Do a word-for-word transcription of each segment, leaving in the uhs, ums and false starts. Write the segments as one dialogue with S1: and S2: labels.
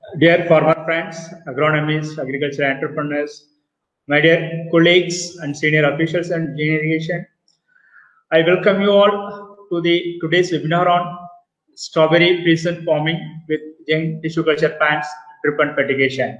S1: Dear farmer friends, agronomists, agriculture entrepreneurs, my dear colleagues and senior officials and gene irrigation, I welcome you all to the today's webinar on strawberry precision farming with Jain tissue culture plants drip and fertigation.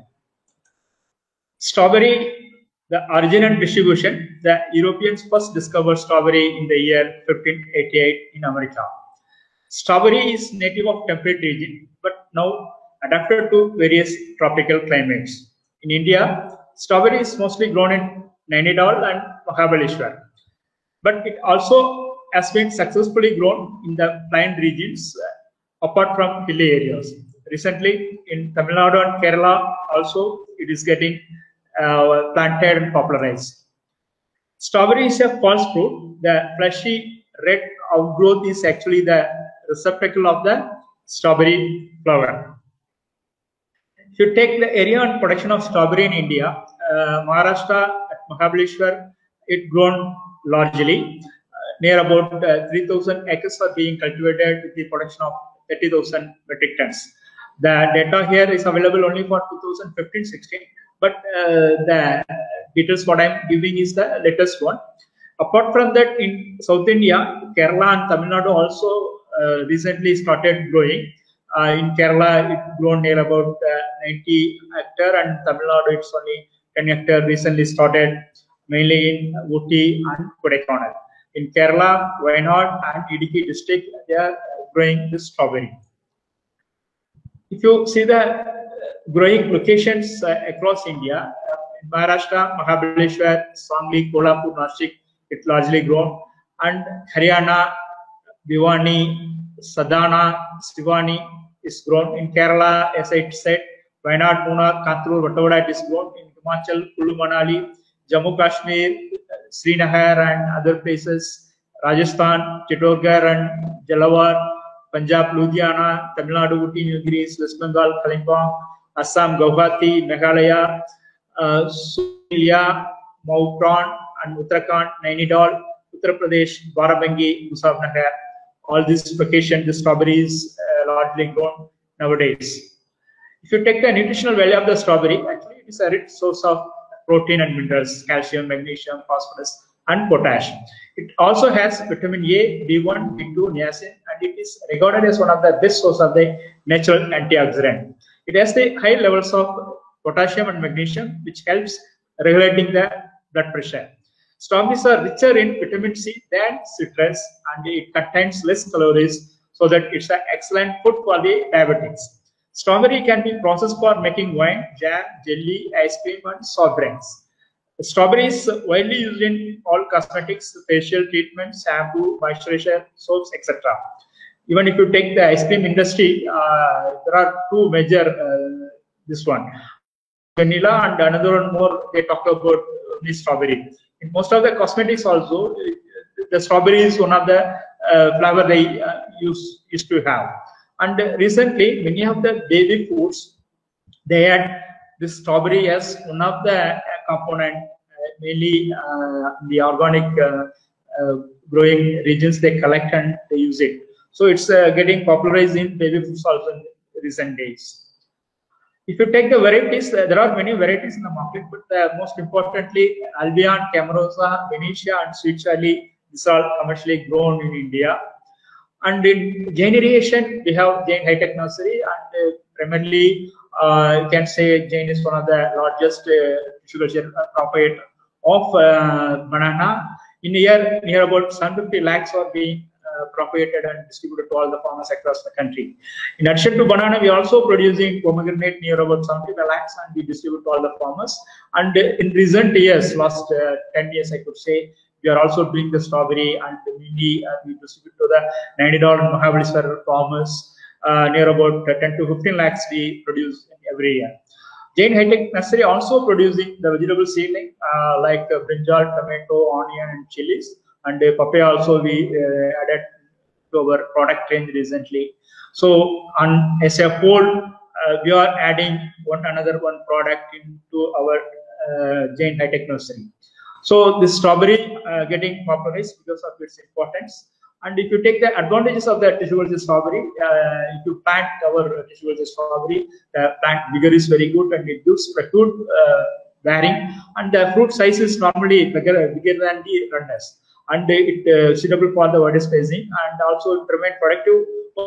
S1: Strawberry, the origin and distribution, the Europeans first discovered strawberry in the year fifteen eighty-eight in America. Strawberry is native of temperate region, but now adapted to various tropical climates. In India, strawberry is mostly grown in Nainidal and Mahabaleshwar, but it also has been successfully grown in the plain regions uh, apart from hilly areas. Recently, in Tamil Nadu and Kerala, also it is getting uh, planted and popularized. Strawberry is a false fruit. The fleshy red outgrowth is actually the receptacle of the strawberry flower. If you take the area and production of strawberry in India, uh, Maharashtra at Mahabaleshwar, it grown largely. Uh, near about uh, three thousand acres are being cultivated with the production of thirty thousand metric tons. The data here is available only for two thousand fifteen sixteen, but uh, the details what I'm giving is the latest one. Apart from that, in South India, Kerala and Tamil Nadu also uh, recently started growing. Uh, in Kerala, it grown near about uh, ninety hectare, and Tamil Nadu it's only ten hectare. Recently started mainly in Ooty and Kodaikanal. In Kerala, Wayanad and Idukki district, they are growing the strawberry. If you see the growing locations uh, across India, uh, in Maharashtra, Mahabaleshwar, Sangli, Kolhapur, Nashik, it's largely grown, and Haryana, Bhiwani, Sadhana, Sivani is grown. In Kerala, as I said, Wayanad, Pune, Kantur, whatever it is grown. In Himachal, Kullu Manali, Jammu Kashmir, Srinagar and other places, Rajasthan, Chittorgarh and Jalawar, Punjab, Ludhiana, Tamil Nadu, Ooty, Nilgiris, West Bengal, Kalimpong, Assam, Guwahati, Meghalaya, uh, Sulia, Maupran and Uttarakhand, Nainidal, Uttar Pradesh, Barabangi, Muzaffarnagar. All these locations, the strawberries uh, largely grown nowadays. If you take the nutritional value of the strawberry, actually it is a rich source of protein and minerals, calcium, magnesium, phosphorus, and potash. It also has vitamin A, B one, B two, niacin, and it is regarded as one of the best source of the natural antioxidant. It has the high levels of potassium and magnesium, which helps regulating the blood pressure. Strawberries are richer in vitamin C than citrus, and it contains less calories, so that it's an excellent food for the diabetics. Strawberry can be processed for making wine, jam, jelly, ice cream, and soft drinks. Strawberry is widely used in all cosmetics, facial treatments, shampoo, moisturizer, soaps, et cetera. Even if you take the ice cream industry, uh, there are two major. Uh, this one, vanilla, and another one more. They talk about the strawberry. In most of the cosmetics also, the strawberry is one of the uh, flavor they uh, use used to have. And recently, many of the baby foods, they had this strawberry as one of the uh, component, uh, mainly uh, the organic uh, uh, growing regions they collect and they use it. So it's uh, getting popularized in baby foods also in recent days. If you take the varieties, uh, there are many varieties in the market, but uh, most importantly, Albion, Camarosa, Venetia, and Sweet Charlie, these are commercially grown in India. And in Jain irrigation, we have Jain High Tech Nursery, and uh, primarily, uh, you can say Jain is one of the largest uh, propagator of uh, banana. In a year, near about seven hundred fifty lakhs are being uh, propagated and distributed to all the farmers across the country. In addition to banana, we are also producing pomegranate near about seventy-five lakhs, and we distribute to all the farmers. And uh, in recent years, last uh, ten years, I could say, we are also doing the strawberry, and mainly uh, we distribute to the Nainidal and Mahabaleshwar farmers. Uh, near about uh, ten to fifteen lakhs we produce every year. Jain High Tech Nursery also producing the vegetable seedling uh, like uh, brinjal, tomato, onion, and chilies. And uh, papaya also we uh, added to our product range recently. So, on as a whole, uh, we are adding one another one product into our uh, Jain High Tech Nursery. So, the strawberry uh, getting popularized because of its importance. And if you take the advantages of the tissue culture strawberry, uh, if you plant our tissue culture strawberry, the plant vigor is very good and it gives fruit uh, bearing, and the fruit size is normally bigger, bigger than the runners, and it uh, suitable for the water spacing, and also it remain productive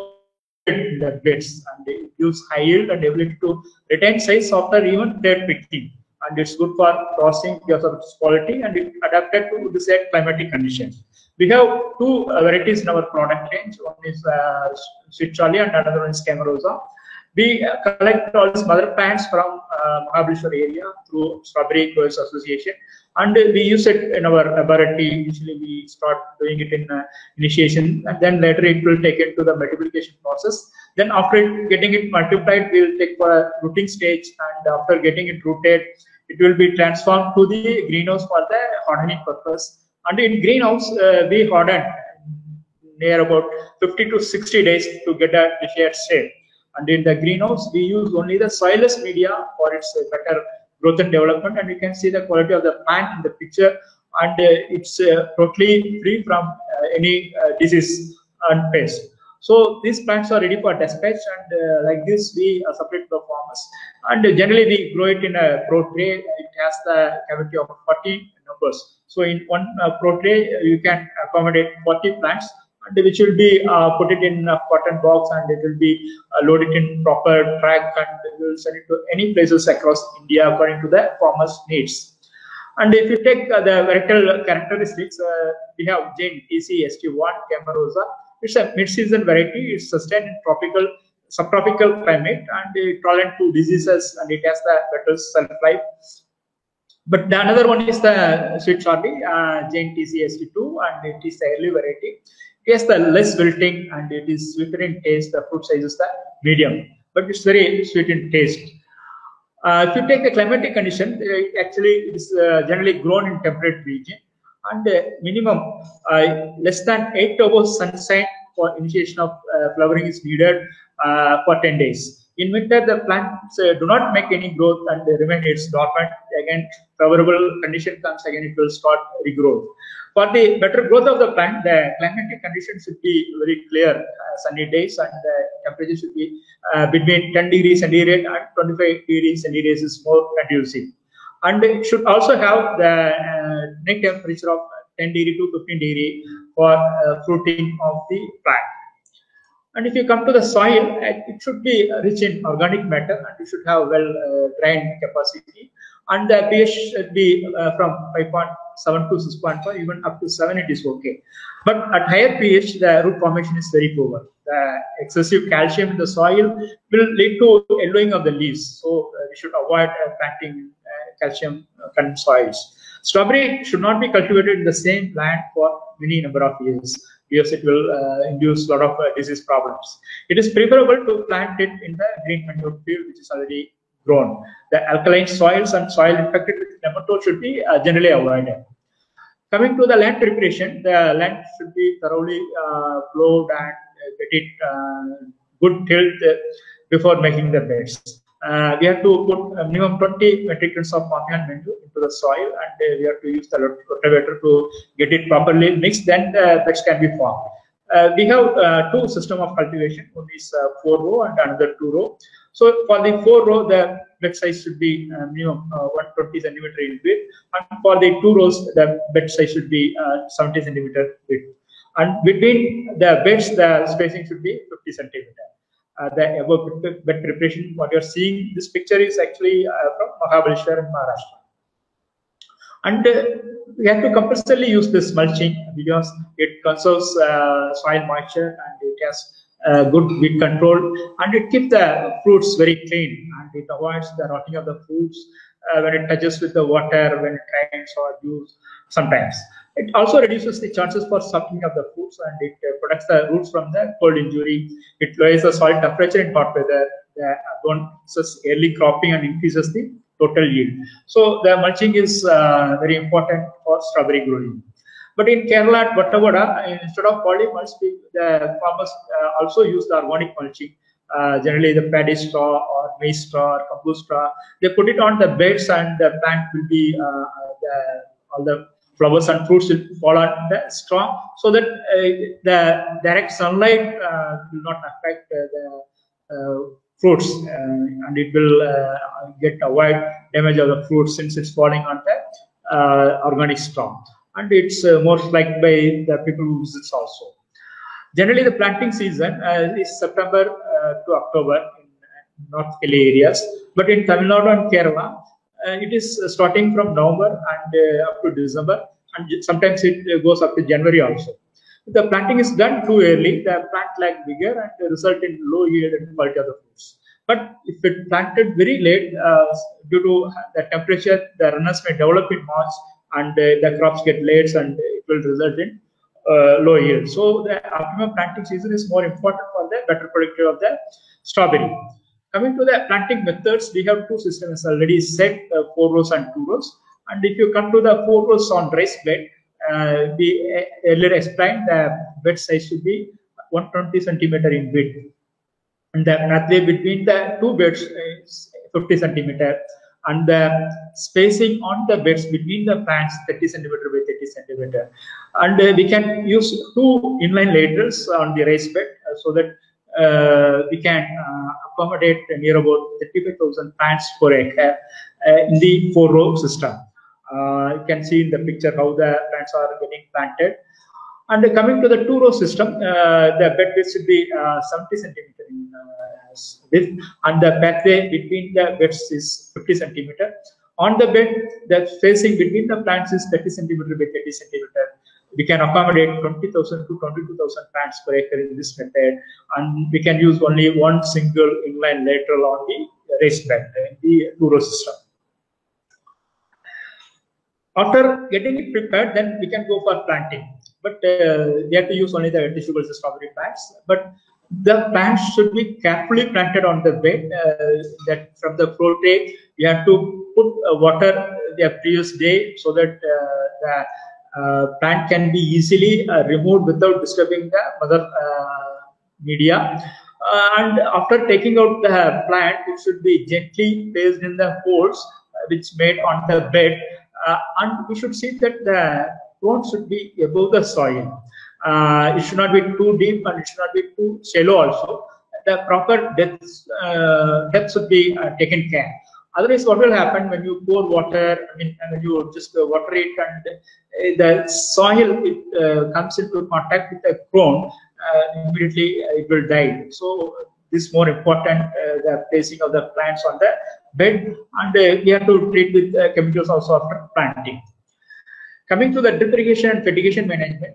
S1: in the beds, and it gives high yield and ability to retain size after even dead picking, and it's good for processing because of its quality, and it adapted to the said climatic conditions. We have two uh, varieties in our product range. One is uh, Sweet Charlie and another one is Camarosa. We uh, collect all these mother plants from uh, Mahabaleshwar area through Strawberry Growers Association, and uh, we use it in our laboratory. Usually we start doing it in uh, initiation, and then later it will take it to the multiplication process. Then after it, getting it multiplied, we will take for a rooting stage, and after getting it rooted, it will be transformed to the greenhouse for the hardening purpose. And in greenhouse, uh, we harden near about fifty to sixty days to get a desired shape. And in the greenhouse, we use only the soilless media for its uh, better growth and development. And you can see the quality of the plant in the picture, and uh, it's uh, totally free from uh, any uh, disease and pest. So these plants are ready for dispatch, and uh, like this we uh, separate the farmers. And uh, generally we grow it in a pro tray. It has the cavity of forty numbers. So in one uh, pro tray, you can accommodate forty plants, and which will be uh, put it in a cotton box, and it will be uh, loaded in proper track, and we will send it to any places across India according to the farmers' needs. And if you take uh, the varietal characteristics, uh, we have Jane T C S T one Camarosa. It's a mid-season variety. It's sustained in tropical, subtropical climate, and uh, tolerant to diseases, and it has the better shelf life. But the another one is the Sweet Charlie, uh, Jane T C S T two, and it is the early variety. It has the less wilting, and it is sweeter in taste. The fruit size is the medium, but it's very sweet in taste. Uh, if you take the climatic condition, it actually it is uh, generally grown in temperate region, and uh, minimum uh, less than eight hours sunshine for initiation of uh, flowering is needed uh, for ten days. In winter, the plants uh, do not make any growth, and they remain it's dormant. Again, favorable condition comes, again it will start regrowth. For the better growth of the plant, the climatic conditions should be very clear, uh, sunny days, and the temperature should be uh, between ten degrees centigrade and twenty-five degrees centigrade is more conducive. And it should also have the uh, neck temperature of ten degree to fifteen degree for uh, fruiting of the plant. And if you come to the soil, it should be rich in organic matter, and it should have well uh, drained capacity, and the pH should be uh, from five point seven to six point five, even up to seven it is okay. But at higher pH, the root formation is very poor. The excessive calcium in the soil will lead to yellowing of the leaves, so uh, we should avoid uh, planting uh, calcium content soils. Strawberry should not be cultivated in the same plant for many number of years, because it will uh, induce a lot of uh, disease problems. It is preferable to plant it in the green manure field, which is already grown. The alkaline soils and soil infected with nematode should be uh, generally avoided. Coming to the land preparation, the land should be thoroughly uh, plowed and uh, get it uh, good tilt uh, before making the beds. Uh, we have to put a minimum twenty metric tons of farmyard manure into the soil, and uh, we have to use the rotavator to get it properly mixed. Then the beds can be formed. Uh, we have uh, two system of cultivation. One is uh, four row and another two row. So for the four row, the bed size should be uh, minimum uh, one hundred twenty centimeter in width, and for the two rows, the bed size should be uh, seventy centimeter width. And between the beds, the spacing should be fifty centimeter. Uh, the above bed preparation, what you're seeing, this picture is actually uh, from Mahabaleshwar in Maharashtra. And uh, we have to compulsorily use this mulching because it conserves uh, soil moisture, and it has uh, good weed control, and it keeps the fruits very clean, and it avoids the rotting of the fruits uh, when it touches with the water, when it rains or dews sometimes. It also reduces the chances for sucking of the fruits, and it uh, protects the roots from the cold injury. It lowers the soil temperature in hot weather, the advances early cropping, and increases the total yield. So the mulching is uh, very important for strawberry growing. But in Kerala at Vattavada, instead of poly mulch, the farmers uh, also use the organic mulching. Uh, generally the paddy straw or maize straw or compost straw. They put it on the beds, and the plant will be uh, the, all the flowers and fruits will fall on the stalk, so that uh, the direct sunlight uh, will not affect uh, the uh, fruits, uh, and it will uh, get avoid damage of the fruit since it's falling on the uh, organic stalk, and it's uh, most liked by the people who visit also. Generally, the planting season uh, is September uh, to October in North Hilly areas, but in Tamil Nadu and Kerala, uh, it is starting from November and uh, up to December, and sometimes it uh, goes up to January also. If the planting is done too early, the plant lag bigger and result in low yield and quality of the fruits. But if it planted very late, uh, due to the temperature, the runners may develop in March, and uh, the crops get late, and it will result in uh, low yield. So the optimum planting season is more important for the better productivity of the strawberry. Coming to the planting methods, we have two systems already set, uh, four rows and two rows. And if you come to the four rows on raised bed, uh, we earlier explained the bed size should be one hundred twenty centimeter in width, and the pathway between the two beds is fifty centimeter, and the spacing on the beds between the plants thirty centimeter by thirty centimeter. And uh, we can use two inline laterals on the raised bed, uh, so that uh, we can uh, accommodate near about thirty-five thousand plants per acre uh, in the four row system. Uh, you can see in the picture how the plants are getting planted. And coming to the two row system, uh, the bed width should be uh, seventy centimeter in uh, width, and the pathway between the beds is fifty centimeter. On the bed, the spacing between the plants is thirty centimeter by thirty centimeter. We can accommodate twenty thousand to twenty-two thousand plants per acre in this method, and we can use only one single inline lateral on the raised bed in the two row system. After getting it prepared, then we can go for planting. But uh, we have to use only the tissue culture strawberry plants. But the plants should be carefully planted on the bed. Uh, that from the floor tray, you have to put uh, water the previous day, so that uh, the uh, plant can be easily uh, removed without disturbing the mother uh, media. Uh, and after taking out the plant, it should be gently placed in the holes uh, which made on the bed. Uh, and we should see that the ground should be above the soil. Uh, it should not be too deep, and it should not be too shallow also. The proper depth, uh, depth should be uh, taken care. Otherwise, what will happen when you pour water, I mean, when you just uh, water it, and uh, the soil it, uh, comes into contact with the ground, uh, immediately uh, it will die. So this is more important, uh, the placing of the plants on the bed, and uh, we have to treat with uh, chemicals also after planting. Coming to the drip irrigation and fertigation management,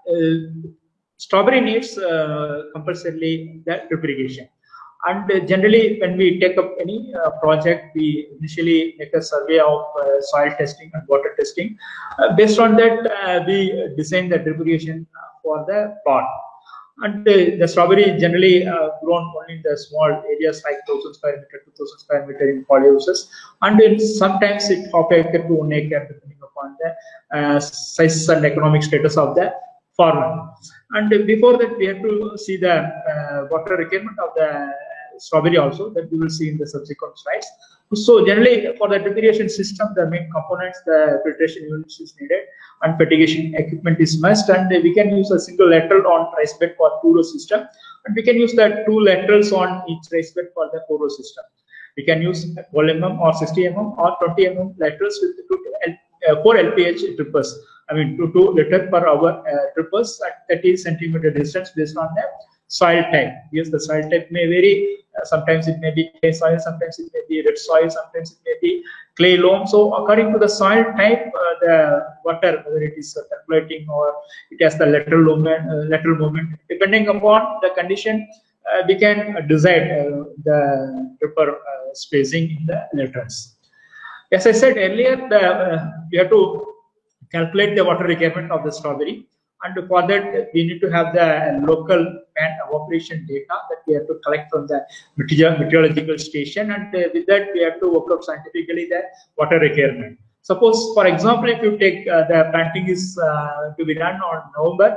S1: uh, strawberry needs uh, compulsorily the drip irrigation. And uh, generally, when we take up any uh, project, we initially make a survey of uh, soil testing and water testing. Uh, based on that, uh, we design the drip irrigation for the plot. And uh, the strawberry generally uh, grown only in the small areas like one thousand square meter, two thousand square meter in polyhouses, and in, sometimes it half acre to one acre depending upon the uh, size and economic status of the farmer. And uh, before that, we have to see the uh, water requirement of the strawberry also, that we will see in the subsequent slides. So generally, for the drip irrigation system, the main components, the filtration units is needed, and fertigation equipment is must, and we can use a single lateral on raised bed for two row system, and we can use the two laterals on each raised bed for the four row system. We can use twelve millimeter or sixty millimeter or twenty millimeter laterals with two, uh, four L P H drippers. I mean, two, two liter per hour uh, drippers at thirty centimeter distance based on the soil type. Yes, the soil type may vary. Uh, sometimes it may be clay soil, sometimes it may be red soil, sometimes it may be clay loam. So according to the soil type, uh, the water, whether it is uh, percolating or it has the lateral movement, uh, lateral movement, depending upon the condition, uh, we can uh, decide uh, the dripper uh, spacing in the laterals. As I said earlier, the, uh, we have to calculate the water requirement of the strawberry. And for that, we need to have the local and evaporation data that we have to collect from the meteorological station. And uh, with that, we have to work out scientifically the water requirement. Suppose, for example, if you take uh, the planting is uh, to be done on November,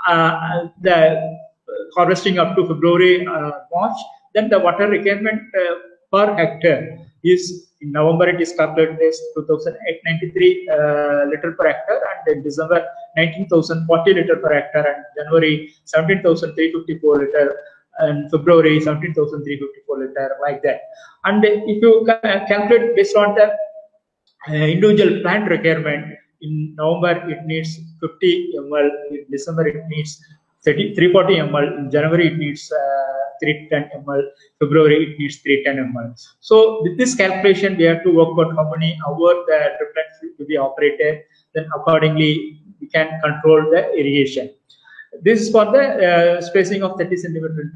S1: uh, the harvesting up to February, uh, March, then the water requirement uh, per hectare is In November, it is calculated as two thousand eight hundred ninety-three uh, liter per hectare, and in December, nineteen thousand forty liter per hectare, and January, seventeen thousand three hundred fifty-four liter, and February, seventeen thousand three hundred fifty-four liter, like that. And if you calculate based on the uh, individual plant requirement, in November it needs fifty milliliters, in December it needs three hundred forty milliliters, in January it needs uh, three hundred ten milliliters, February it needs three hundred ten milliliters. So with this calculation, we have to work out how many hours the driplet to be operated. Then accordingly, we can control the irrigation. This is for the uh, spacing of thirty centimeters.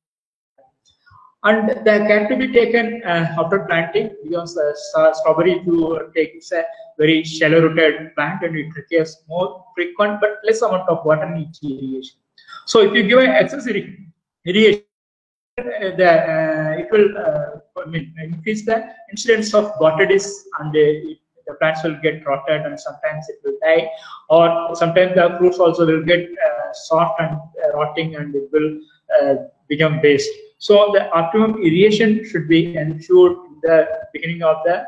S1: And the care to be taken uh, after planting, because uh, strawberry, if you take, it's a very shallow rooted plant and it requires more frequent but less amount of water in each irrigation. So if you give an excess irrigation, the uh, it will uh, I mean, increase the incidence of botrytis, and uh, it, the plants will get rotted, and sometimes it will die, or sometimes the fruits also will get uh, soft and uh, rotting, and it will uh, become waste. So the optimum irrigation should be ensured in the beginning of the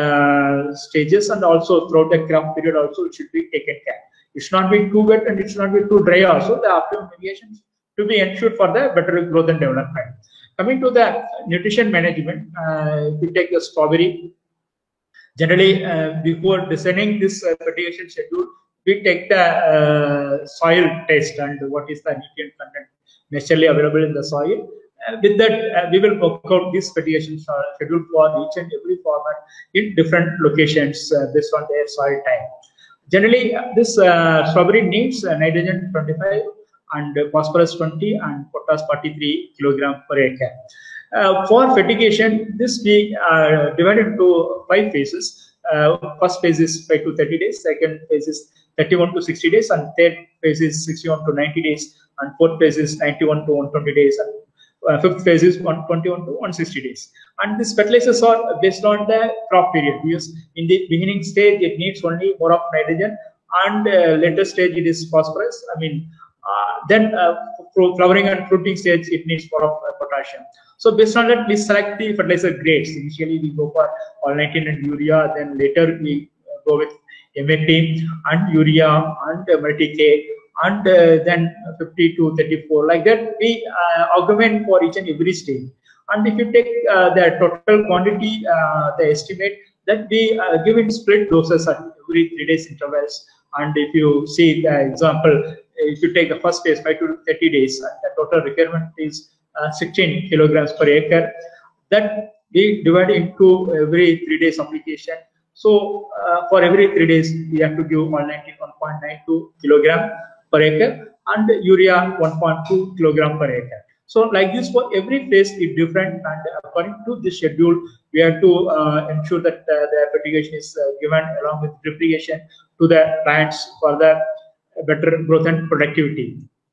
S1: uh, stages, and also throughout the crop period also it should be taken care. It should not be too wet and it should not be too dry also. The optimum irrigation to be ensured for the better growth and development. Coming to the nutrition management, uh, if you take the strawberry, generally uh, before designing this uh, fertigation schedule, we take the uh, soil test and what is the nutrient content naturally available in the soil. Uh, with that, uh, we will work out this fertigation schedule for each and every farmer in different locations uh, based on their soil type. Generally, uh, this uh, strawberry needs uh, nitrogen twenty-five and uh, phosphorus twenty and potash forty-three kilogram per acre. Uh, for fertigation, this we uh, divided into five phases. Uh, first phase is five to thirty days, second phase is thirty-one to sixty days, and third phase is sixty-one to ninety days, and fourth phase is ninety-one to one hundred twenty days, and Uh, fifth phase is one hundred twenty-one to one hundred sixty days. And these fertilizers are based on the crop period, because in the beginning stage it needs only more of nitrogen, and uh, later stage it is phosphorus. I mean, uh, then uh, flowering and fruiting stage it needs more of uh, potassium. So based on that, we select the fertilizer grades. Initially we go for all nineteen and urea, then later we uh, go with M A P and urea and uh, multi-K, and uh, then fifty to thirty-four, like that we uh, augment for each and every stage. And if you take uh, the total quantity, uh, the estimate that we uh, give in split doses at every three days intervals. And if you see the example, if you take the first phase five to thirty days, and the total requirement is uh, sixteen kilograms per acre, that we divide into every three days application. So uh, for every three days we have to give one hundred ninety-one point nine two kilogram per acre, and urea one point two kilogram per acre. So like this, for every phase is different, and according to this schedule we have to uh, ensure that uh, the fertigation is uh, given along with drip irrigation to the plants for the better growth and productivity.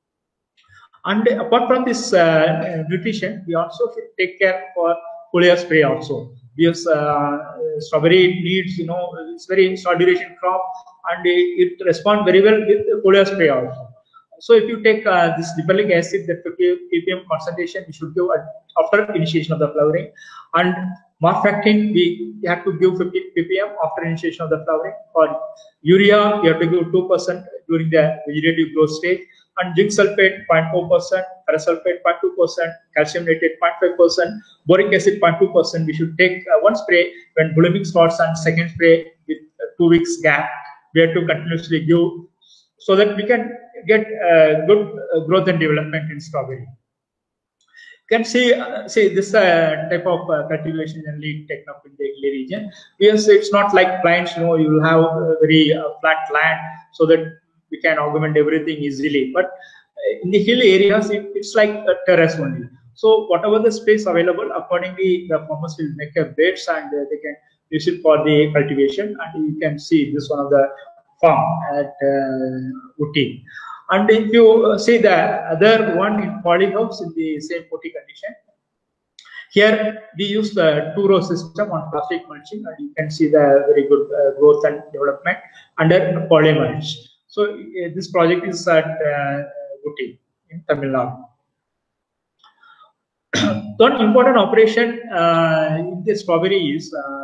S1: And apart from this uh, nutrition, we also should take care for foliar spray also, because uh, strawberry needs, you know, it's very short duration crop, and it, it responds very well with foliar spray also. So if you take uh, this lipoic acid, the fifty p p m concentration we should give after initiation of the flowering, and morphorectin we have to give fifty p p m after initiation of the flowering. For urea, you have to give two percent during the vegetative growth stage, and zinc sulfate zero point four percent, ferrous sulfate zero point two percent, calcium nitrate zero point five percent, boric acid zero point two percent. We should take uh, one spray when blooming starts, and second spray with uh, two weeks gap. We have to continuously give, so that we can get uh, good uh, growth and development in strawberry. You can see, uh, see this uh, type of uh, cultivation generally taken up in the hilly region, because it's not like plains, you know, you will have a very uh, flat land, so that we can augment everything easily. But in the hill areas, it, it's like a terrace only. So whatever the space available, accordingly the farmers will make a beds, and uh, they can use it for the cultivation. And you can see this one of the farm at uh, Uti. And if you uh, see the other one in polyhouse in the same Uti condition, here we use the two row system on plastic mulching, and you can see the very good uh, growth and development under poly mulch. So uh, this project is at uh, Uti in Tamil Nadu. One important operation uh, in the strawberry is uh,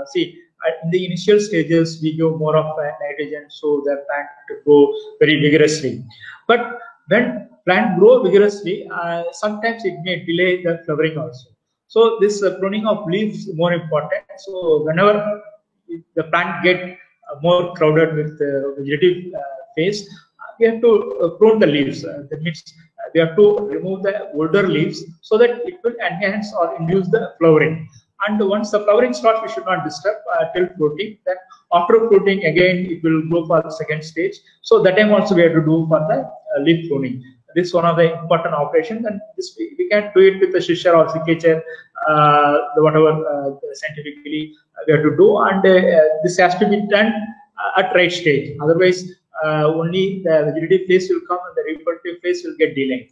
S1: see, uh, in the initial stages, we give more of uh, nitrogen so the plant to grow very vigorously. But when plant grow vigorously, uh, sometimes it may delay the flowering also. So this uh, pruning of leaves is more important. So whenever the plant get uh, more crowded with the vegetative uh, phase, uh, we have to uh, prune the leaves. Uh, that means uh, we have to remove the older leaves so that it will enhance or induce the flowering. And once the flowering starts, we should not disturb uh, till fruiting. Then after fruiting, again it will go for the second stage. So that time also we have to do for the uh, leaf pruning. This is one of the important operations, and this we, we can do it with the scissor or cicature, uh, whatever uh, scientifically we have to do, and uh, this has to be done at right stage. Otherwise, uh, only the vegetative phase will come and the reproductive phase will get delayed.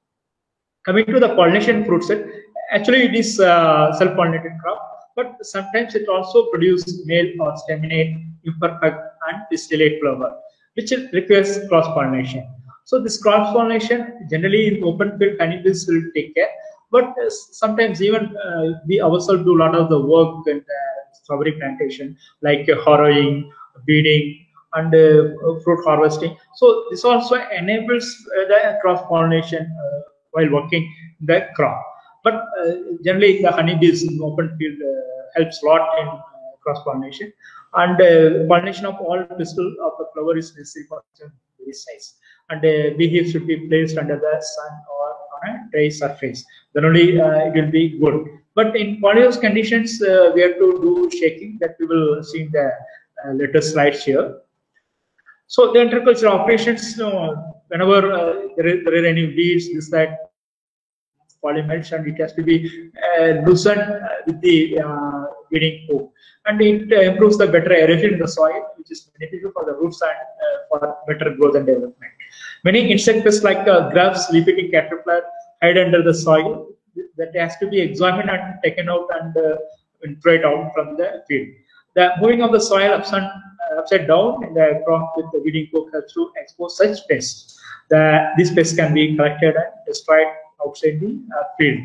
S1: Coming to the pollination fruit set, actually it is uh, self-pollinated crop, but sometimes it also produces male or staminate, imperfect, and distillate flower, which requires cross-pollination. So this cross-pollination, generally in open field, honeybees will take care, but uh, sometimes even uh, we ourselves do a lot of the work in the strawberry plantation, like uh, harrowing, beading, and uh, fruit harvesting. So this also enables uh, the cross-pollination uh, while working the crop. But uh, generally the honeybees in open field uh, helps a lot in uh, cross-pollination, and uh, pollination of all pistil of the flower is necessary for very size. And uh, beehive should be placed under the sun or on a dry surface. Then only uh, it will be good. But in polyhouse conditions, uh, we have to do shaking, that we will see in the uh, later slides here. So the interculture operations, uh, whenever uh, there, is, there are any weeds, this that polymers, and it has to be uh, loosened uh, with the uh, weeding hook, and it uh, improves the better aeration in the soil, which is beneficial for the roots and uh, for better growth and development. Many insect pests like uh, grubs, leaf-eating caterpillar hide under the soil. That has to be examined and taken out and uh, thrown out from the field. The moving of the soil upside, uh, upside down in the crop with the weeding hook helps to expose such pests. The, these pests can be collected and destroyed outside the uh, field.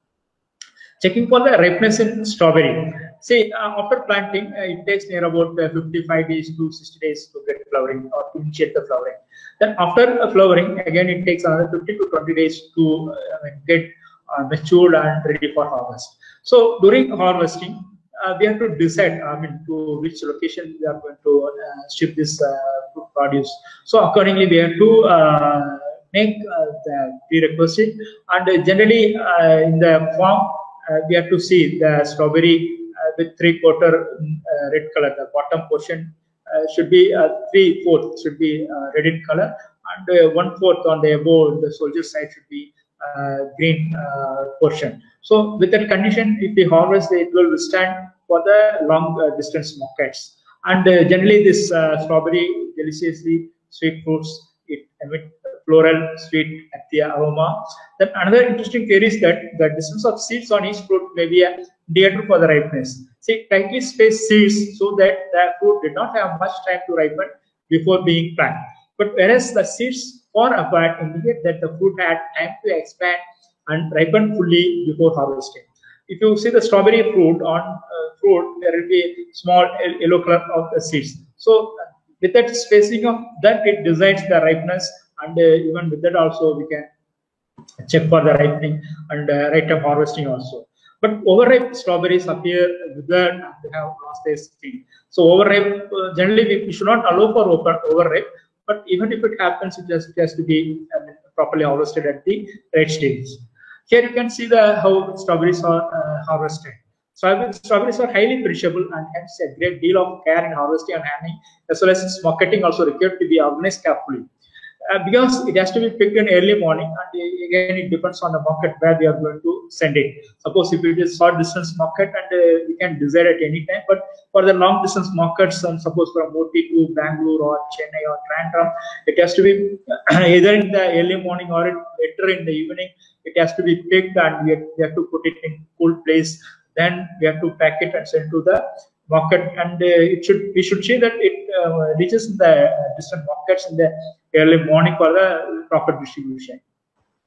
S1: Checking for the ripeness in strawberry. See, uh, after planting, uh, it takes near about uh, fifty-five days to sixty days to get flowering or to initiate the flowering. Then after uh, flowering, again it takes another fifteen to twenty days to uh, get uh, matured and ready for harvest. So during harvesting, uh, we have to decide, I mean, to which location we are going to uh, ship this uh, fruit produce. So accordingly, we have to uh, make uh, the prerequisite, and uh, generally uh, in the farm uh, we have to see the strawberry uh, with three quarter uh, red color. The bottom portion uh, should be uh, three fourth should be uh, red in color, and uh, one fourth on the above the soldier side should be uh, green uh, portion. So with that condition, if we harvest, it will withstand for the long uh, distance markets. And uh, generally this uh, strawberry deliciously sweet fruits, it emit floral sweet aroma. Then another interesting theory is that the distance of seeds on each fruit may be a indicator for the ripeness. See, tightly spaced seeds so that the fruit did not have much time to ripen before being planted. But whereas the seeds far apart indicate that the fruit had time to expand and ripen fully before harvesting. If you see the strawberry fruit on uh, fruit, there will be small yellow color of the seeds. So with that spacing of that, it decides the ripeness, and uh, even with that also we can check for the ripening and uh, right time harvesting also. But overripe strawberries appear withered and they have lost their skin. So overripe, uh, generally we, we should not allow for over, overripe, but even if it happens, it just has to be I mean, properly harvested at the right stage. Here you can see the how strawberries are uh, harvested. So strawberries are highly perishable, and hence a great deal of care in harvesting and handling, as well as its marketing also required to be organized carefully. Uh, because it has to be picked in early morning, and again it depends on the market where we are going to send it. Suppose if it is short distance market, and uh, we can decide at any time, but for the long distance markets, and suppose from O T to Bangalore or Chennai or Trivandrum, it has to be either in the early morning or later in the evening. It has to be picked, and we have, we have to put it in cool place. Then we have to pack it and send to the market, and uh, it should we should see that it uh, reaches the distant markets in the early morning for the proper distribution.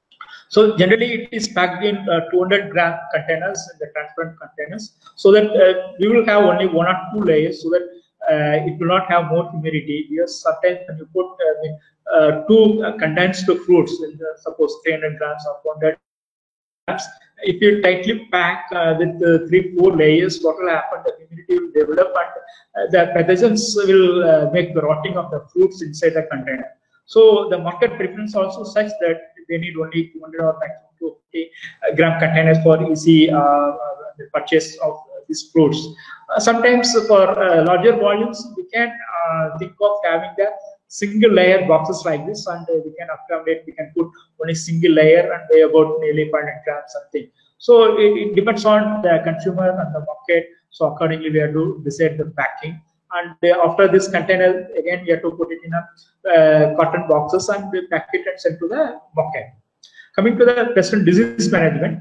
S1: So generally it is packed in uh, two hundred gram containers, the transparent containers, so that uh, we will have only one or two layers, so that uh, it will not have more humidity. Because sometimes when you put uh, uh, two uh, condensed fruits, uh, suppose three hundred grams or one hundred grams, if you tightly pack uh, with uh, three, four layers, what will happen? The humidity will develop, and uh, the pathogens will uh, make the rotting of the fruits inside the container. So the market preference also such that they need only two hundred or maximum two hundred fifty gram containers for easy uh, the purchase of these fruits. Uh, sometimes for uh, larger volumes, we can uh, think of having the single layer boxes like this, and uh, we can accommodate, we can put only single layer and weigh about nearly five hundred grams something. So it, it depends on the consumer and the market. So accordingly, we have to decide the packing. And uh, after this container, again, we have to put it in a uh, cotton boxes and we pack it and send to the market. Coming to the pest and disease management,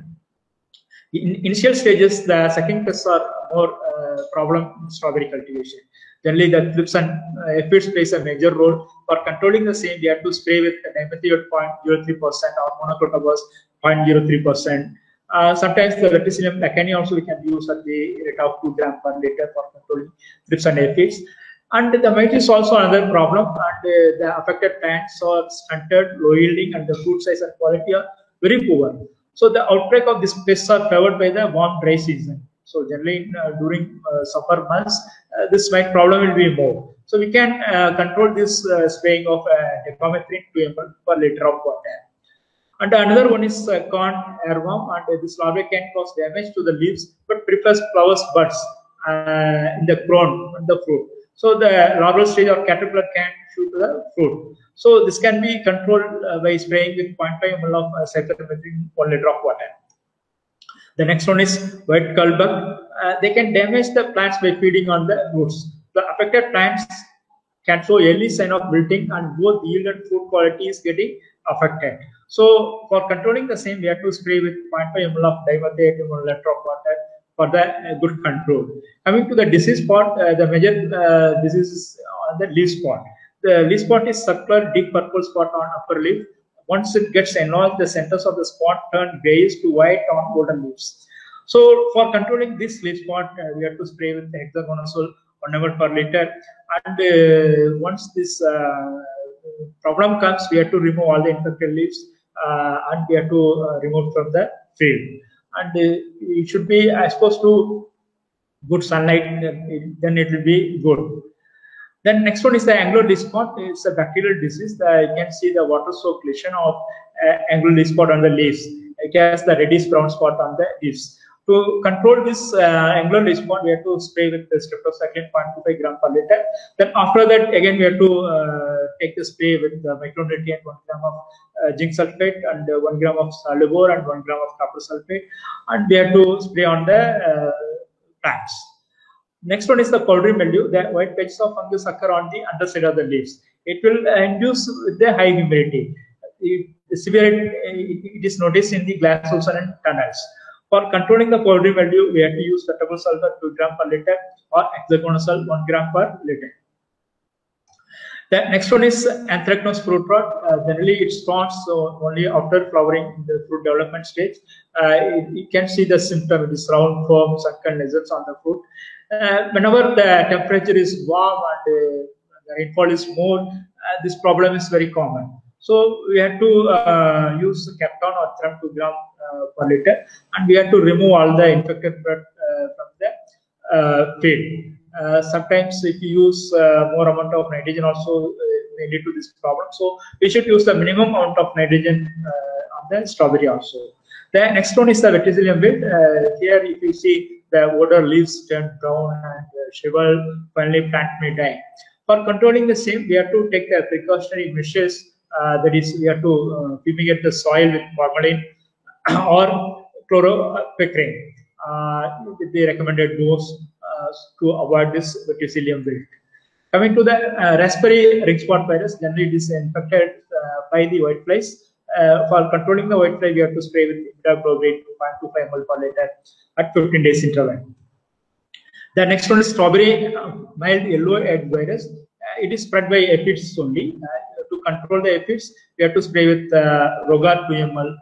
S1: in initial stages, the sucking pests are more uh, problem in strawberry cultivation. Generally, the thrips and uh, aphids plays a major role. For controlling the same, we have to spray with dimethyl zero point zero three percent or monocrotophos zero point zero three percent. Uh, sometimes the Verticillium lacani also we can use at the rate of two grams per liter for controlling thrips and aphids. And the mite is also another problem, and uh, the affected plants are stunted, low yielding, and the fruit size and quality are very poor. So the outbreak of these pests are favored by the warm dry season. So generally uh, during uh, summer months, uh, this mite problem will be more. So we can uh, control this uh, spraying of uh, difamethrin two milliliters per liter of water. And another one is uh, corn earworm, and uh, this larvae can cause damage to the leaves, but prefers flowers buds uh, in the crown and the fruit. So the larval stage or caterpillar can shoot to the fruit. So this can be controlled uh, by spraying with zero point five milliliters of uh, cypermethrin one liter of water. The next one is white curl bug. Uh, they can damage the plants by feeding on the roots. The affected plants can show early sign of wilting, and both yield and fruit quality is getting affected. So for controlling the same, we have to spray with zero point five milliliters of dimethyl one liter of water for the uh, good control. Coming to the disease spot, uh, the major uh, disease is on the leaf spot. The leaf spot is circular deep purple spot on upper leaf. Once it gets enlarged, the centers of the spot turn grayish to white on golden leaves. So for controlling this leaf spot, uh, we have to spray with the hexaconazole one milliliter per liter. And uh, once this uh, problem comes, we have to remove all the infected leaves uh, and we have to uh, remove from the field. And uh, it should be exposed to good sunlight, then it will be good. Then next one is the angular leaf spot. It's a bacterial disease. Uh, you can see the water soaked lesion of uh, angular leaf spot on the leaves. It has the reddish brown spot on the leaves. To control this uh, angular leaf spot, we have to spray with the streptocycline zero point two five gram per liter. Then after that, again we have to uh, take the spray with the micronutrient one gram of uh, zinc sulfate and uh, one gram of salubor and one gram of copper sulfate, and we have to spray on the uh, plants. Next one is the powdery mildew. The white patches of fungus occur on the underside of the leaves. It will uh, induce with the high humidity. It, severe, it, it is noticed in the glass holes and tunnels. For controlling the powdery mildew, we have to use fertile sulfur two gram per liter or hexaconazole one gram per liter. The next one is anthracnose fruit rot. Uh, generally, it starts uh, only after flowering in the fruit development stage. Uh, you can see the symptom. It is round, firm, sunken lizards on the fruit. Uh, whenever the temperature is warm and uh, the rainfall is more, uh, this problem is very common. So we have to uh, use Kapton or Thrum two gram uh, per liter, and we have to remove all the infected fruit uh, from the uh, field. Uh, sometimes if you use uh, more amount of nitrogen also uh, may lead to this problem. So we should use the minimum amount of nitrogen uh, on the strawberry also. The next one is the Verticillium wilt. Uh, here if you see the odor, leaves turn brown and uh, shrivel, finally plant may die. For controlling the same, we have to take the precautionary measures. Uh, that is, we have to uh, fumigate the soil with formalin or chlorpyrifos, uh, with the recommended dose uh, to avoid this Verticillium wilt. Coming to the uh, raspberry ring spot virus, generally it is infected uh, by the whiteflies. Uh, for controlling the whitefly, we have to spray with imidacloprid two point two five milliliters per liter at fifteen days interval. The next one is strawberry uh, mild yellow egg virus. Uh, it is spread by aphids only. Uh, to control the aphids, we have to spray with uh, Rogar two milliliters uh,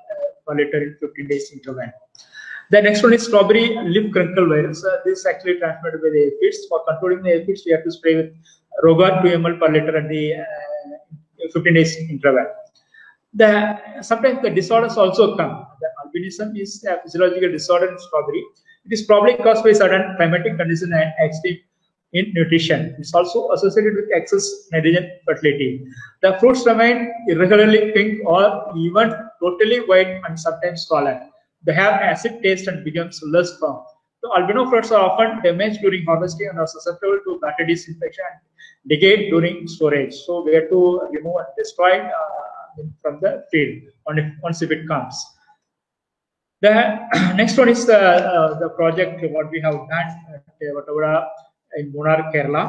S1: per liter in fifteen days interval. The next one is strawberry leaf crinkle virus. Uh, this is actually transmitted by the aphids. For controlling the aphids, we have to spray with Rogar two milliliters per liter at the uh, fifteen days interval. The sometimes the disorders also come. The albinism is a physiological disorder in strawberry. It is probably caused by certain climatic conditions and extreme in nutrition. It's also associated with excess nitrogen fertility. The fruits remain irregularly pink or even totally white and sometimes scarlet. They have acid taste and becomes less firm. So albino fruits are often damaged during harvesting and are susceptible to bacterial disinfection and decay during storage. So we have to remove and destroy uh, from the field once if it comes. The next one is the uh, the project what we have done at Vatavada in Munnar, Kerala.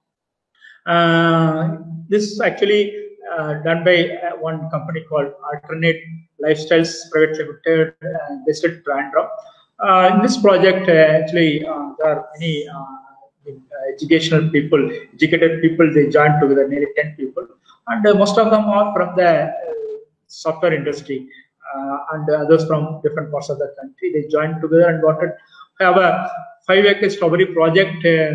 S1: Uh, this is actually uh, done by uh, one company called Alternate Lifestyles Private Limited, uh, based at Trivandrum. Uh, in this project, uh, actually, uh, there are many uh, educational people, educated people. They joined together, nearly ten people, and uh, most of them are from the uh, software industry, uh, and others from different parts of the country. They joined together and wanted to have a five acre strawberry project. Uh,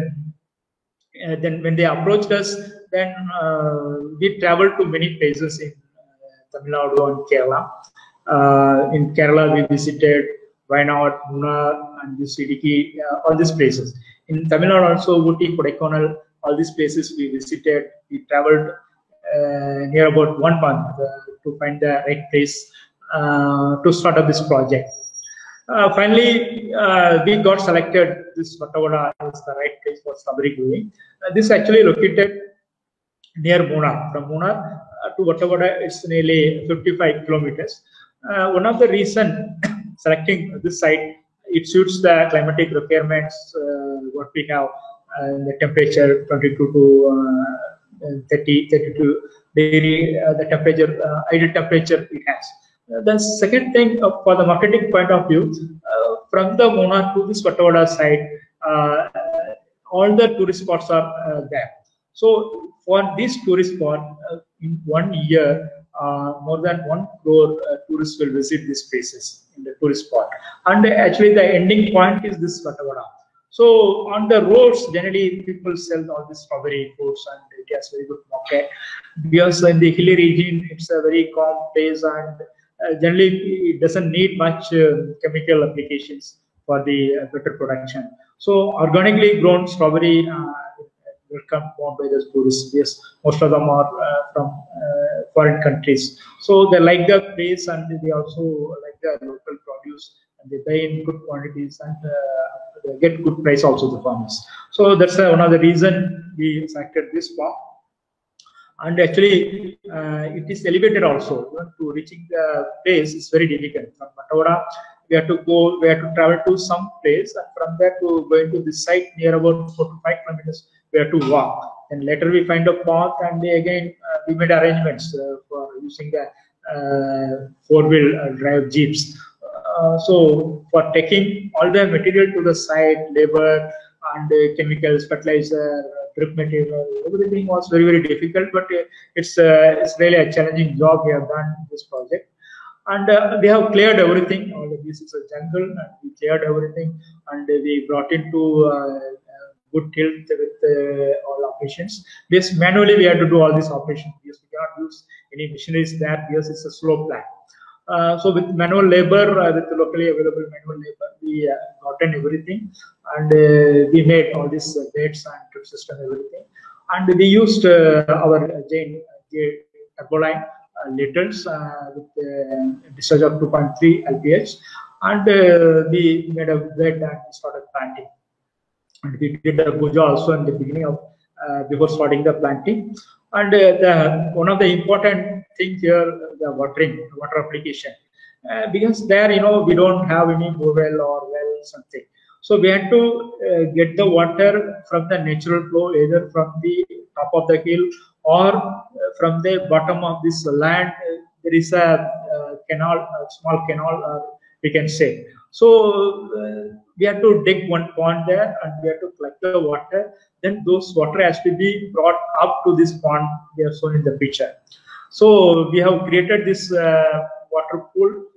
S1: uh, then when they approached us, then uh, we traveled to many places in uh, Tamil Nadu and Kerala. Uh, in Kerala, we visited Wayanad, Munnar, and Idukki, uh, all these places. In Tamil Nadu also, Ooty, Kodaikanal, all these places we visited. We traveled uh, near about one month uh, to find the right place uh, to start up this project. Uh, finally, uh, we got selected. This Vatavada is the right place for strawberry growing. Uh, this is actually located near Munnar. From Munnar uh, to Vatavada, it's nearly fifty-five kilometers. Uh, one of the reasons selecting this site, it suits the climatic requirements uh, what we have. Uh, the temperature twenty-two to thirty, thirty-two degree. Uh, the temperature, uh, ideal temperature it has. Uh, the second thing uh, for the marketing point of view, uh, from the Munnar to this Vatavada side, uh, all the tourist spots are uh, there. So for this tourist spot, uh, in one year, uh, more than one crore uh, tourists will visit these places in the tourist spot. And actually the ending point is this Vatavada. So on the roads, generally people sell all these strawberry fruits and it has very good market. Because in the hilly region, it's a very calm place and uh, generally it doesn't need much uh, chemical applications for the uh, better production. So organically grown strawberry uh, will come bought by the tourists. Yes, most of them are uh, from uh, foreign countries. So they like the place and they also like the local produce and they buy in good quantities and uh, they get good price also the farmers. So that's uh, one of the reason we selected this spot. And actually, uh, it is elevated also. You know, to reaching the place is very difficult. From Vatavada, we have to go, we have to travel to some place, and from there to go into this site near about four to five kilometers, we have to walk. And later we find a path, and they again uh, we made arrangements uh, for using the uh, four-wheel uh, drive jeeps. Uh, so for taking all the material to the site, labor and uh, chemicals, fertilizer, drip material, everything was very very difficult. But uh, it's uh, it's really a challenging job we have done in this project. And uh, we have cleared everything. All of this is a jungle, and we cleared everything, and uh, we brought into uh, good tilt with uh, all operations. This manually we have to do all these operations because we cannot use any machineries there because it's a slow plant. Uh, so with manual labor, uh, with locally available manual labor, we uh, gotten everything, and uh, we made all these uh, beds and drip system, everything, and we used uh, our Jane Turboline uh, litters uh, with uh, discharge of two point three L P H, and uh, we made a bed and started planting. And we did a puja also in the beginning of uh, before starting the planting. And uh, the one of the important things here, the watering, water application, uh, because there you know we don't have any borewell or well something. So we had to uh, get the water from the natural flow, either from the top of the hill or from the bottom of this land. There is a uh, canal, a small canal, uh, we can say. So uh, we have to dig one pond there and we have to collect the water. Then those water has to be brought up to this pond we have shown in the picture. So we have created this uh, water pool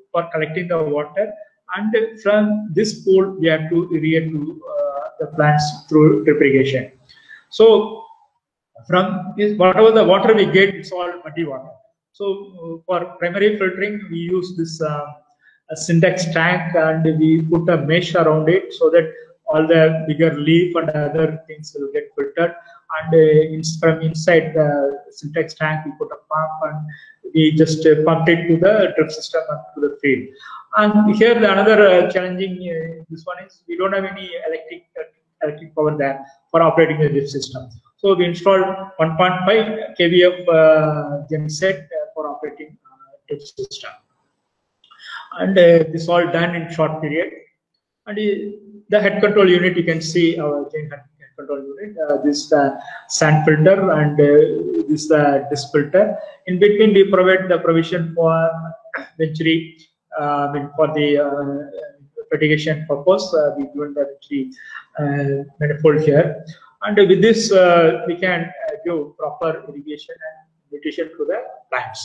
S1: for collecting the water, and from this pool we have to irrigate to uh, the plants through drip irrigation. So from this, whatever the water we get, it's all muddy water. So uh, for primary filtering, we use this uh, a syntax tank, and we put a mesh around it so that all the bigger leaf and other things will get filtered. And uh, in, from inside the syntax tank, we put a pump, and we just uh, pump it to the drip system and to the field. And here the another uh, challenging uh, this one is we don't have any electric uh, electric power there for operating the drip system. So we installed one point five K V of uh, genset uh, for operating uh, drip system. And uh, this all done in short period. And uh, the head control unit, you can see our head control unit. Uh, this uh, sand filter, and uh, this uh, disc filter. In between, we provide the provision for Venturi, uh, I mean for the uh, fertigation purpose. Uh, we given the Venturi uh, manifold here, and with this uh, we can uh, give proper irrigation and nutrition to the plants.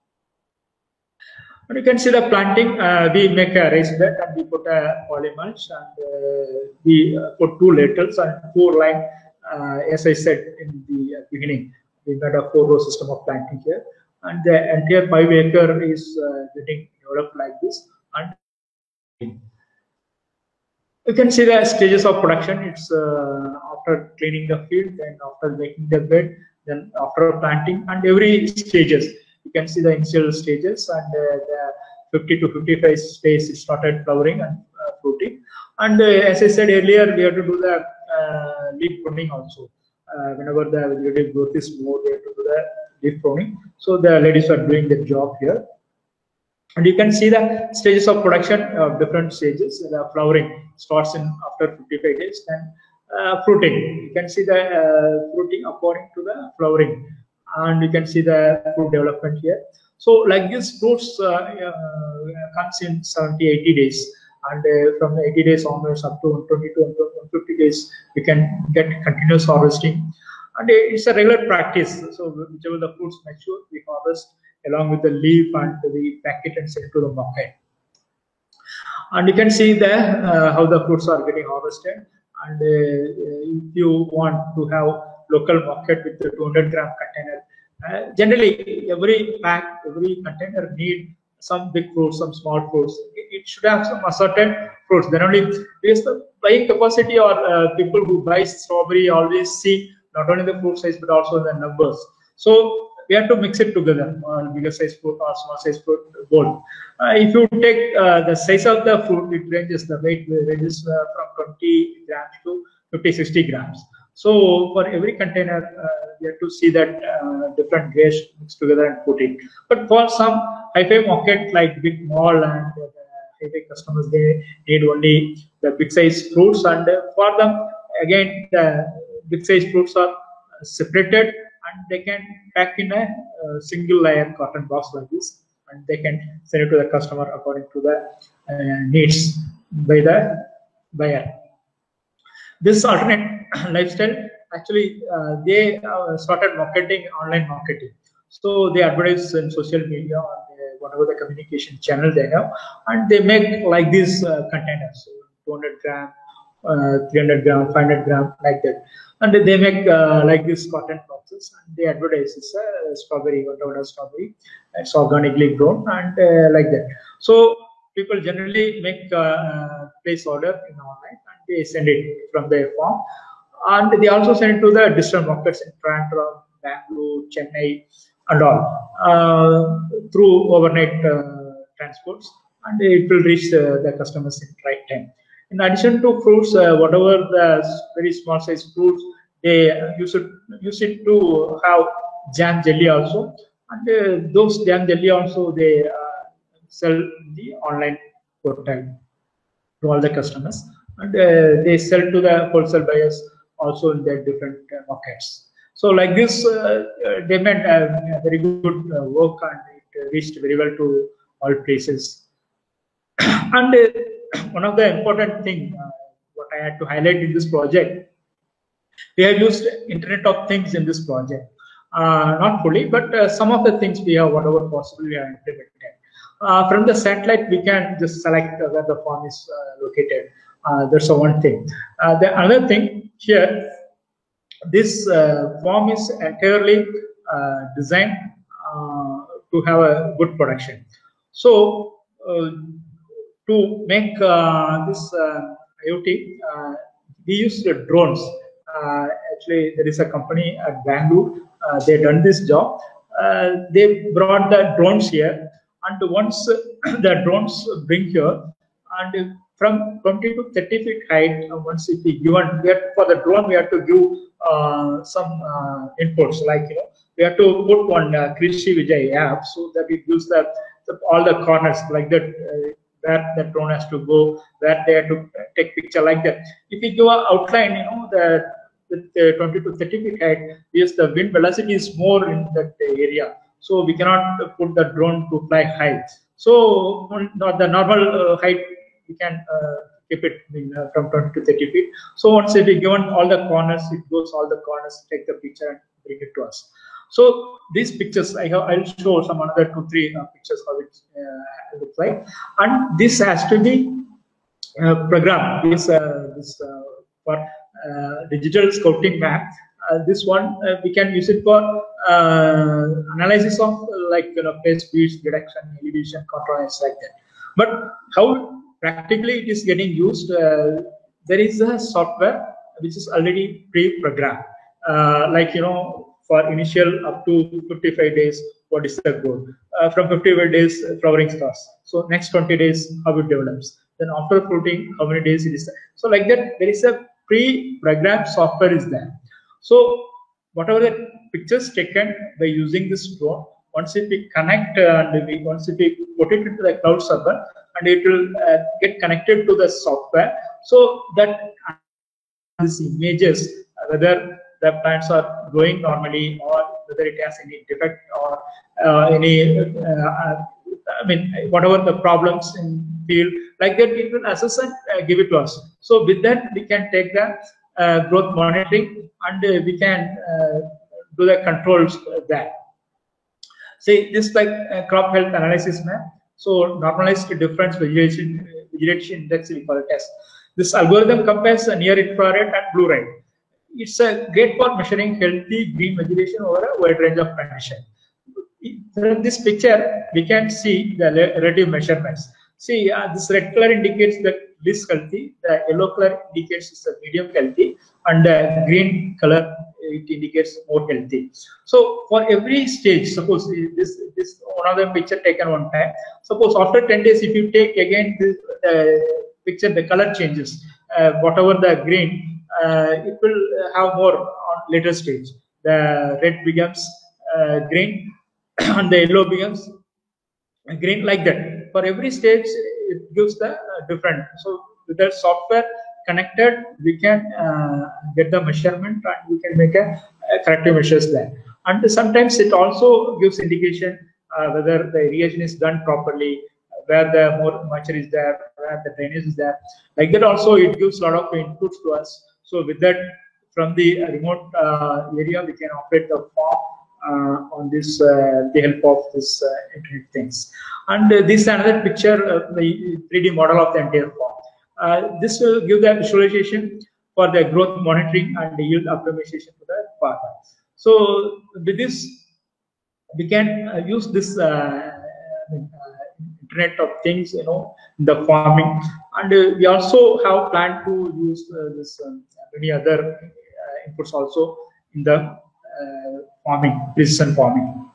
S1: And you can see the planting. Uh, we make a raised bed, and we put a polymulch, and uh, we uh, put two laterals and four line. Uh, as I said in the uh, beginning, we made a four row system of planting here, and the entire five acre is uh, getting developed like this. And you can see the stages of production. It's uh, after cleaning the field, then after making the bed, then after planting, and every stages. You can see the initial stages, and uh, the fifty to fifty-five days it started flowering and uh, fruiting. And uh, as I said earlier, we have to do the uh, leaf pruning also. Uh, whenever the vegetative growth is more, we have to do the leaf pruning. So the ladies are doing their job here. And you can see the stages of production of different stages. The flowering starts in after fifty-five days, then uh, fruiting. You can see the uh, fruiting according to the flowering. And you can see the fruit development here. So like this, fruits uh, uh, comes in seventy, eighty days, and uh, from eighty days onwards up to one twenty to one fifty days, we can get continuous harvesting, and it's a regular practice. So whichever the fruits mature, we harvest along with the leaf, and we pack it and send it to the market. And you can see there uh, how the fruits are getting harvested. And uh, if you want to have local market with the two hundred gram container, uh, generally every pack, every container need some big fruits, some small fruits. It, it should have some certain fruits. Then only, because the buying capacity, or uh, people who buy strawberry always see not only the fruit size but also the numbers. So we have to mix it together, uh, bigger size fruit or small size fruit, both. Uh, if you take uh, the size of the fruit, it ranges, the weight ranges uh, from twenty grams to fifty, sixty grams. So for every container, uh, you have to see that uh, different grades mixed together and put it. But for some high-fi market like big mall and uh, high-fi customers, they need only the big size fruits, and uh, for them again the big size fruits are separated, and they can pack in a uh, single layer cotton box like this, and they can send it to the customer according to the uh, needs by the buyer. This alternate lifestyle, actually, uh, they uh, started marketing, online marketing. So they advertise in social media or they, whatever the communication channel they have, and they make like these uh, containers, so two hundred gram, uh, three hundred gram, five hundred gram, like that. And they make uh, like this cotton boxes, and they advertise it's a strawberry, whatever strawberry, it's organically grown, and uh, like that. So people generally make uh, place order in online, and they send it from their farm, and they also send it to the distant markets in Toronto, Bangalore, Chennai, and all uh, through overnight uh, transports, and it will reach uh, the customers in right time. In addition to fruits, uh, whatever the very small size fruits, they use it use it to have jam jelly also, and uh, those jam jelly also they uh, sell the online portal to all the customers, and uh, they sell to the wholesale buyers also in their different uh, markets. So like this, uh, they made uh, very good uh, work, and it reached very well to all places. And uh, one of the important thing, uh, what I had to highlight in this project, we have used Internet of Things in this project. Uh, not fully, but uh, some of the things we have, whatever possible, we have implemented. Uh, from the satellite, we can just select where the farm is uh, located. Uh, that's the one thing. Uh, the other thing here, this uh, farm is entirely uh, designed uh, to have a good production. So uh, to make uh, this uh, IoT, uh, we use the drones. Uh, actually, there is a company at Bangalore. Uh, they done this job. Uh, they brought the drones here, and once the drones bring here, and from twenty to thirty feet height, uh, once it is given, we have, for the drone, we have to give uh, some uh, inputs, like, you know, we have to put one uh, Krishi Vijay app, so that it gives the, the all the corners like that. Uh, where the drone has to go, where they have to take picture like that. If we go outline, you know, the, the twenty to thirty feet height, yes, the wind velocity is more in that area. So we cannot put the drone to fly high. So not the normal uh, height, we can uh, keep it in, uh, from twenty to thirty feet. So once it is given all the corners, it goes all the corners, take the picture and bring it to us. So these pictures, I have, I'll show some another two, three uh, pictures how it uh, looks like, and this has to be uh, programmed. This, uh, this uh, for uh, digital scouting map. Uh, this one uh, we can use it for uh, analysis of uh, like, you know, place speeds, detection, elevation, control, like that. But how practically it is getting used? Uh, there is a software which is already pre-programmed, uh, like, you know. For initial up to fifty-five days, what is the goal? Uh, from fifty-five days, flowering starts. So next twenty days, how it develops. Then after fruiting, how many days it is. So like that, there is a pre-programmed software is there. So whatever the pictures taken by using this drone, once it we connect uh, and we once it we put it into the cloud server, and it will uh, get connected to the software, so that these images, whether the plants are growing normally, or whether it has any defect, or uh, any, uh, I mean, whatever the problems in field, like that, it will assess and uh, give it to us. So with that, we can take the uh, growth monitoring, and uh, we can uh, do the controls there. See, this like uh, crop health analysis map. So normalized difference vegetation, vegetation index we call it as. This algorithm compares uh, near infrared and blue light. It's a great for measuring healthy green vegetation over a wide range of conditions. From this picture, we can see the relative measurements. See, uh, this red color indicates that this healthy, the yellow color indicates it's a medium healthy, and the green color, it indicates more healthy. So for every stage, suppose this this one of the picture taken one time. Suppose after ten days, if you take again this uh, picture, the color changes. Uh, whatever the green. Uh, it will have more on later stage. The red becomes uh, green and the yellow becomes green, like that. For every stage, it gives the uh, different. So with the software connected, we can uh, get the measurement and we can make a, a corrective measures there. And sometimes it also gives indication uh, whether the irrigation is done properly, where the more moisture is there, where the drainage is there. Like that also, it gives a lot of inputs to us. So with that, from the remote uh, area, we can operate the farm uh, on this, uh, the help of this uh, internet things. And uh, this is another picture, uh, the three D model of the entire farm. Uh, this will give the visualization for the growth monitoring and the yield optimization for the farmer. So with this, we can uh, use this uh, uh, Internet of Things, you know, in the farming, and uh, we also have planned to use uh, this uh, many other uh, inputs also in the uh, farming, precision farming.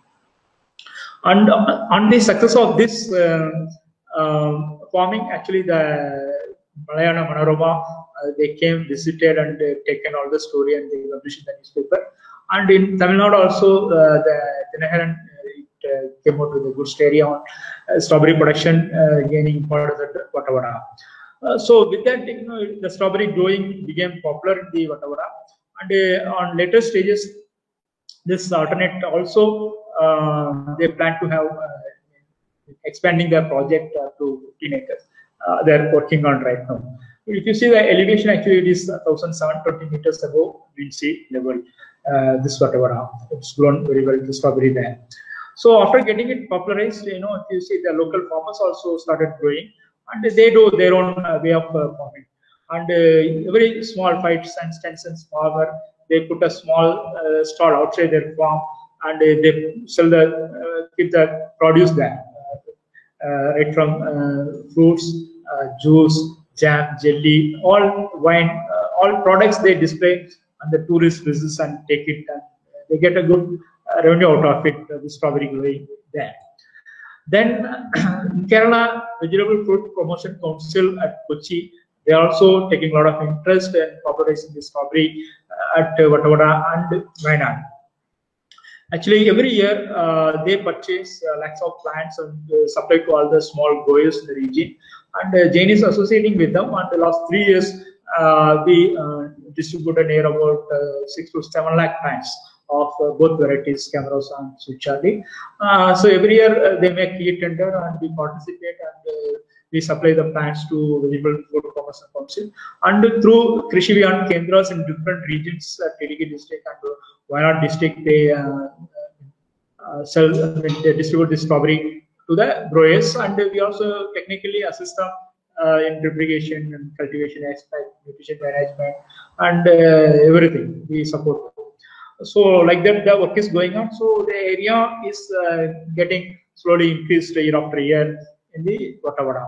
S1: And uh, on the success of this uh, uh, farming, actually the Malayana Manorama, uh, they came, visited, and uh, taken all the story, and they published in the newspaper. And in Tamil Nadu also, uh, the Dinaharan uh, came out with a good story on uh, strawberry production uh, gaining part of the Vatavara. Uh, so with that, you know, the strawberry growing became popular in the Vatavara, and uh, on later stages, this alternate also uh, they plan to have uh, expanding their project uh, to fifteen acres. Uh, they are working on right now. If you see the elevation, actually it is one thousand seven hundred twenty meters above wind sea level. Uh, this Vatavara, it's grown very well, the strawberry there. So after getting it popularized, you know, you see the local farmers also started growing, and they do their own uh, way of uh, farming. And uh, every small five cents, ten cents farmer, they put a small uh, stall outside their farm, and uh, they sell the uh, keep the produce there, uh, right from uh, fruits, uh, juice, jam, jelly, all wine, uh, all products they display, and the tourists visit and take it, and they get a good uh, revenue out of it. Uh, the strawberry growing there. Then in Kerala, Vegetable Fruit Promotion Council at Kochi, they are also taking a lot of interest in popularizing the strawberry uh, at uh, Vatavada and Wayanad. Actually, every year uh, they purchase uh, lakhs of plants and uh, supply to all the small growers in the region. And uh, Jain is associating with them. And the last three years, uh, we uh, distributed near about uh, six to seven lakh plants of uh, both varieties, Camaros and Sweet Charlie. Uh, so every year uh, they make key tender and we participate, and uh, we supply the plants to Vegetable Fruit Promotion Council. And through Krishi Vigyan Kendras in different regions, uh, T D K district and Wayanad district, they uh, uh, sell, I mean, they distribute the strawberry to the growers, and we also technically assist them uh, in irrigation and cultivation aspect, nutrition management, and uh, everything we support. So like that, the work is going on. So the area is uh, getting slowly increased year after year in the Vatavada.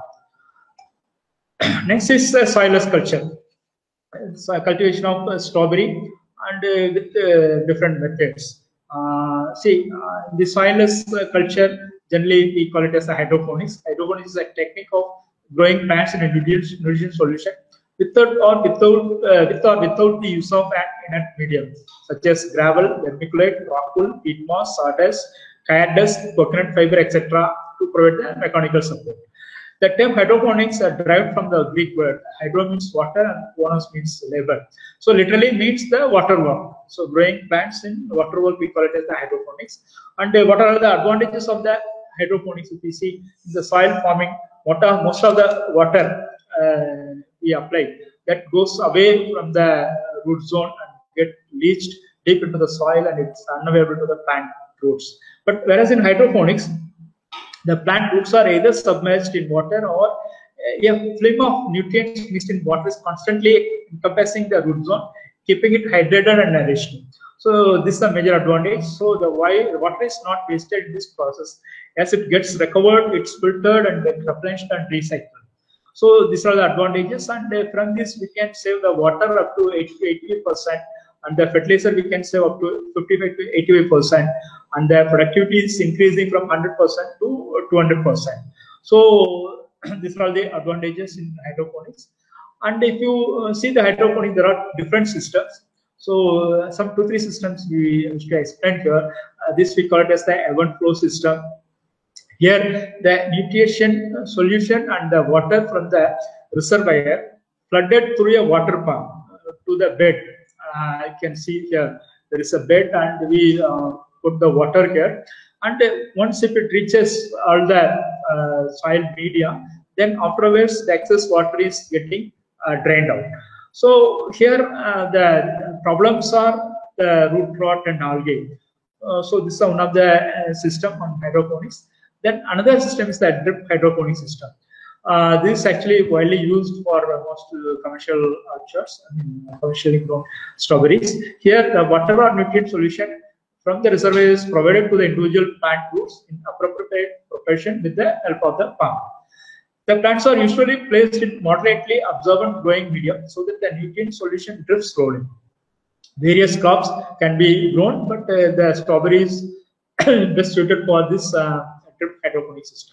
S1: Next is uh, soilless culture. It's a cultivation of uh, strawberry, and uh, with uh, different methods. Uh, see, uh, the soilless uh, culture, generally we call it as a hydroponics. Hydroponics is a technique of growing plants in a nutrient, nutrient solution without or without uh, with or without the use of an inert medium such as gravel, vermiculite, rock wool, peat moss, sawdust, coir dust, coconut fiber, et cetera to provide the mechanical support. The term hydroponics are derived from the Greek word. Hydro means water and ponos means labor. So literally means the water work. So growing plants in water work, we call it as the hydroponics. And uh, what are the advantages of the hydroponics? If you see in the soil farming, what are most of the water uh, we apply that goes away from the root zone and get leached deep into the soil, and it's unavailable to the plant roots. But whereas in hydroponics, the plant roots are either submerged in water, or a film of nutrients mixed in water is constantly encompassing the root zone, keeping it hydrated and nourished. So this is a major advantage. So the water is not wasted in this process. As it gets recovered, it's filtered and then replenished and recycled. So these are the advantages, and from this we can save the water up to eighty to eighty-five percent, and the fertilizer we can save up to fifty-five to eighty-five percent, and the productivity is increasing from one hundred percent to two hundred percent. So these are the advantages in hydroponics. And if you uh, see the hydroponics, there are different systems. So uh, some two three systems we wish to explain here. Uh, this we call it as the ebb and flow system. Here, the nutrition solution and the water from the reservoir flooded through a water pump uh, to the bed. Uh, you can see here there is a bed, and we uh, put the water here. And uh, once if it reaches all the uh, soil media, then afterwards the excess water is getting uh, drained out. So here uh, the problems are the root rot and algae. Uh, so this is one of the uh, system on hydroponics. Then another system is the drip hydroponic system. Uh, this is actually widely used for uh, most uh, commercial orchards, I mean, commercially grown strawberries. Here, the water or nutrient solution from the reservoir is provided to the individual plant roots in appropriate proportion with the help of the pump. The plants are usually placed in moderately absorbent growing medium so that the nutrient solution drifts slowly. Various crops can be grown, but uh, the strawberry is best suited for this uh, drip hydroponic system.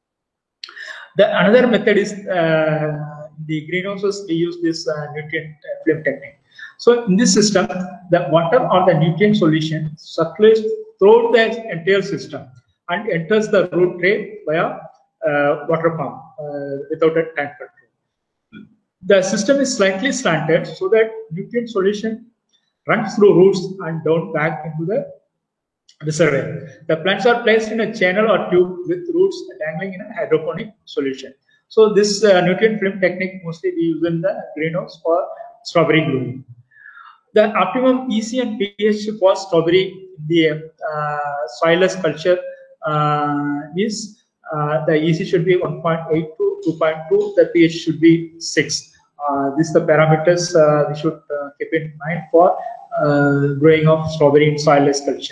S1: The another method is uh, the greenhouses. We use this uh, nutrient uh, film technique. So in this system, the water or the nutrient solution circulates throughout the entire system and enters the root tray via uh, water pump uh, without a tank control. The system is slightly slanted so that nutrient solution runs through roots and down back into the reservoir. The plants are placed in a channel or tube with roots dangling in a hydroponic solution. So this uh, nutrient film technique mostly we use in the greenhouse for strawberry growing. The optimum E C and pH for strawberry in the uh, soilless culture uh, is uh, the E C should be one point eight to two point two, the pH should be six. Uh, these are the parameters uh, we should uh, keep in mind for uh, growing of strawberry in soilless culture.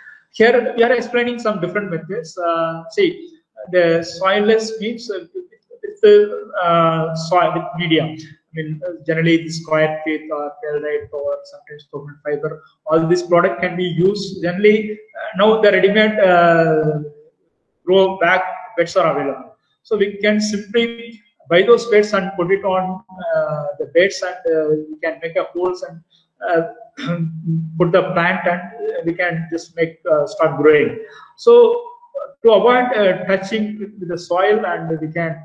S1: Here we are explaining some different methods. Uh, see, the soilless means uh, with the uh, soil with medium. I mean, uh, generally the square pith or pellet or sometimes coconut fiber. All this product can be used. Generally, uh, now the ready-made uh, grow bag beds are available. So we can simply buy those beds and put it on uh, the beds, and uh, we can make a holes and uh, put the plant, and we can just make uh, start growing. So to avoid uh, touching with the soil, and we can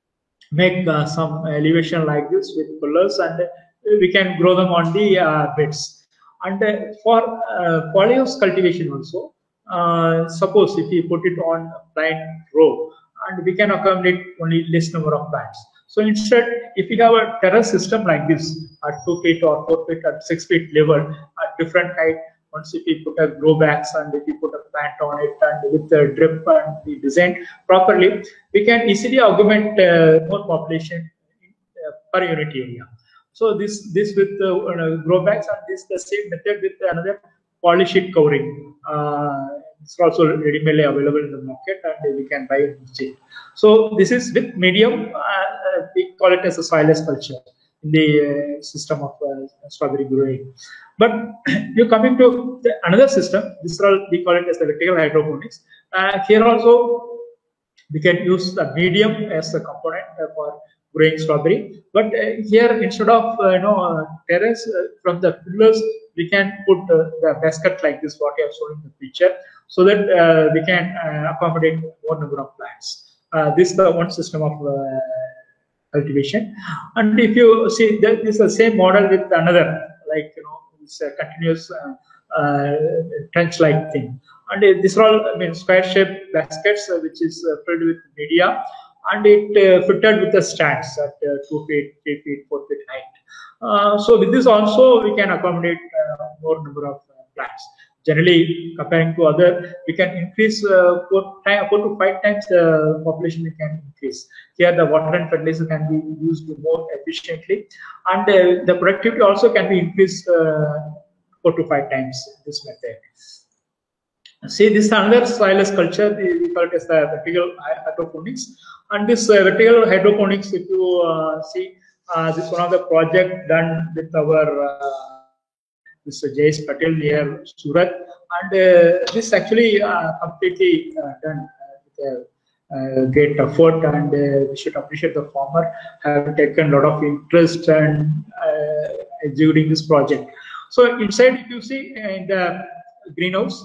S1: make uh, some elevation like this with pillars, and we can grow them on the uh, beds. And uh, for uh, polyhouse cultivation also, uh, suppose if we put it on a plant row, and we can accommodate only less number of plants. So instead, if we have a terrace system like this at two feet or four feet at six feet level at different height, once if we put a grow bags and if we put a plant on it and with the drip and we design properly, we can easily augment uh, more population uh, per unit area. So this this with the uh, grow bags, and this the same method with another poly sheet covering. Uh, it's also ready-made available in the market, and we can buy it. So this is with medium. Uh, we call it as a soilless culture in the uh, system of uh, strawberry growing. But you coming to the another system, this is all we call it as the vertical hydroponics. Uh, here also we can use the medium as a component uh, for growing strawberry. But uh, here instead of uh, you know uh, terrace uh, from the pillars, we can put uh, the basket like this, what I have shown in the picture, so that uh, we can uh, accommodate more number of plants. Uh, this is the one system of uh, cultivation. And if you see that this is the same model with another, like you know, it's a continuous uh, uh, trench-like thing. And uh, these are all, I mean, square-shaped baskets, uh, which is uh, filled with media, and it uh, fitted with the stands at uh, two feet, three feet, four feet height. Uh, so with this also we can accommodate uh, more number of uh, plants. Generally, comparing to other, we can increase uh, four, time, four to five times the population we can increase. Here, the water and fertilizer can be used more efficiently, and uh, the productivity also can be increased uh, four to five times this method. See, this is another soilless culture. We call it as the vertical hydroponics. And this uh, vertical hydroponics, if you uh, see, uh, this is one of the project done with our uh, this uh, J S Patel near Surat, and uh, this actually uh, completely uh, done uh, with a uh, great effort, and uh, we should appreciate the farmer have taken a lot of interest and uh, executing this project. So inside, if you see in the greenhouse,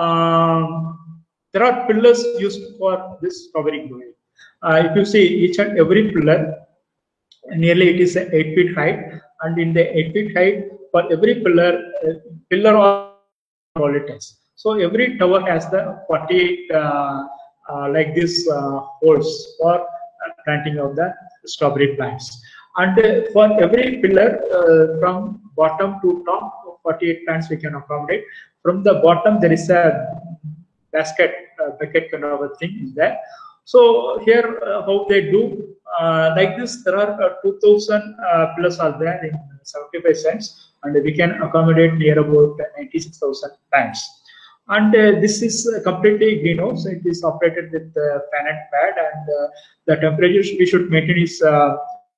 S1: um, there are pillars used for this strawberry growing. Uh, if you see each and every pillar, nearly it is eight feet height, and in the eight feet height, for every pillar, uh, pillar or all it is. So every tower has the forty-eight uh, uh, like this uh, holes for planting of the strawberry plants. And uh, for every pillar, uh, from bottom to top, forty-eight plants we can accommodate. From the bottom, there is a basket, uh, bucket kind of a thing is there. So here, uh, how they do uh, like this, there are uh, two thousand uh, pillars are there in seventy-five cents, and we can accommodate near about ninety-six thousand plants. And uh, this is uh, completely greenhouse. It is operated with uh, fan and pad, and uh, the temperature we should maintain is uh,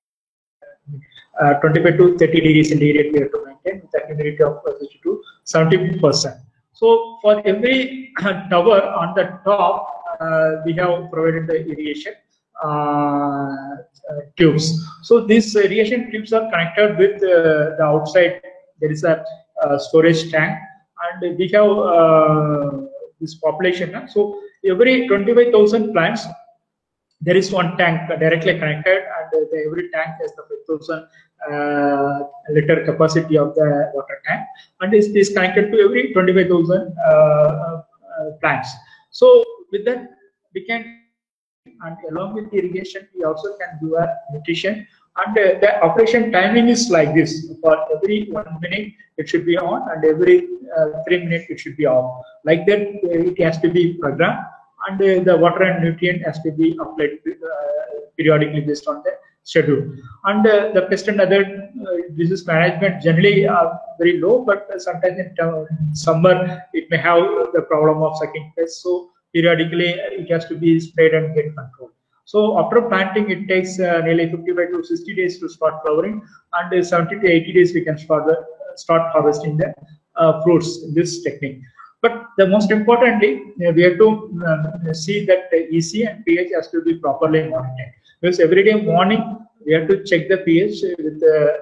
S1: uh, twenty-five to thirty degrees centigrade we have to maintain with the humidity of sixty to seventy percent. So for every tower on the top, uh, we have provided the irrigation uh, uh, tubes. So these irrigation tubes are connected with uh, the outside. There is a uh, storage tank, and we have uh, this population. So every twenty-five thousand plants, there is one tank directly connected, and the, every tank has the five thousand uh, liter capacity of the water tank, and this is connected to every twenty-five thousand uh, uh, plants. So with that, we can, and along with irrigation, we also can do a nutrition. And uh, the operation timing is like this: for every one minute it should be on, and every uh, three minutes it should be off. Like that, uh, it has to be programmed. and uh, the water and nutrient has to be applied uh, periodically based on the schedule. And uh, the pest and other uh, disease management generally are very low, but sometimes in summer it may have the problem of sucking pests. So periodically it has to be sprayed and get controlled. So after planting, it takes uh, nearly fifty-five to sixty days to start flowering, and uh, seventy to eighty days we can start the, start harvesting the uh, fruits in this technique. But the most importantly, you know, we have to uh, see that the E C and pH has to be properly monitored. Because every day morning we have to check the pH with the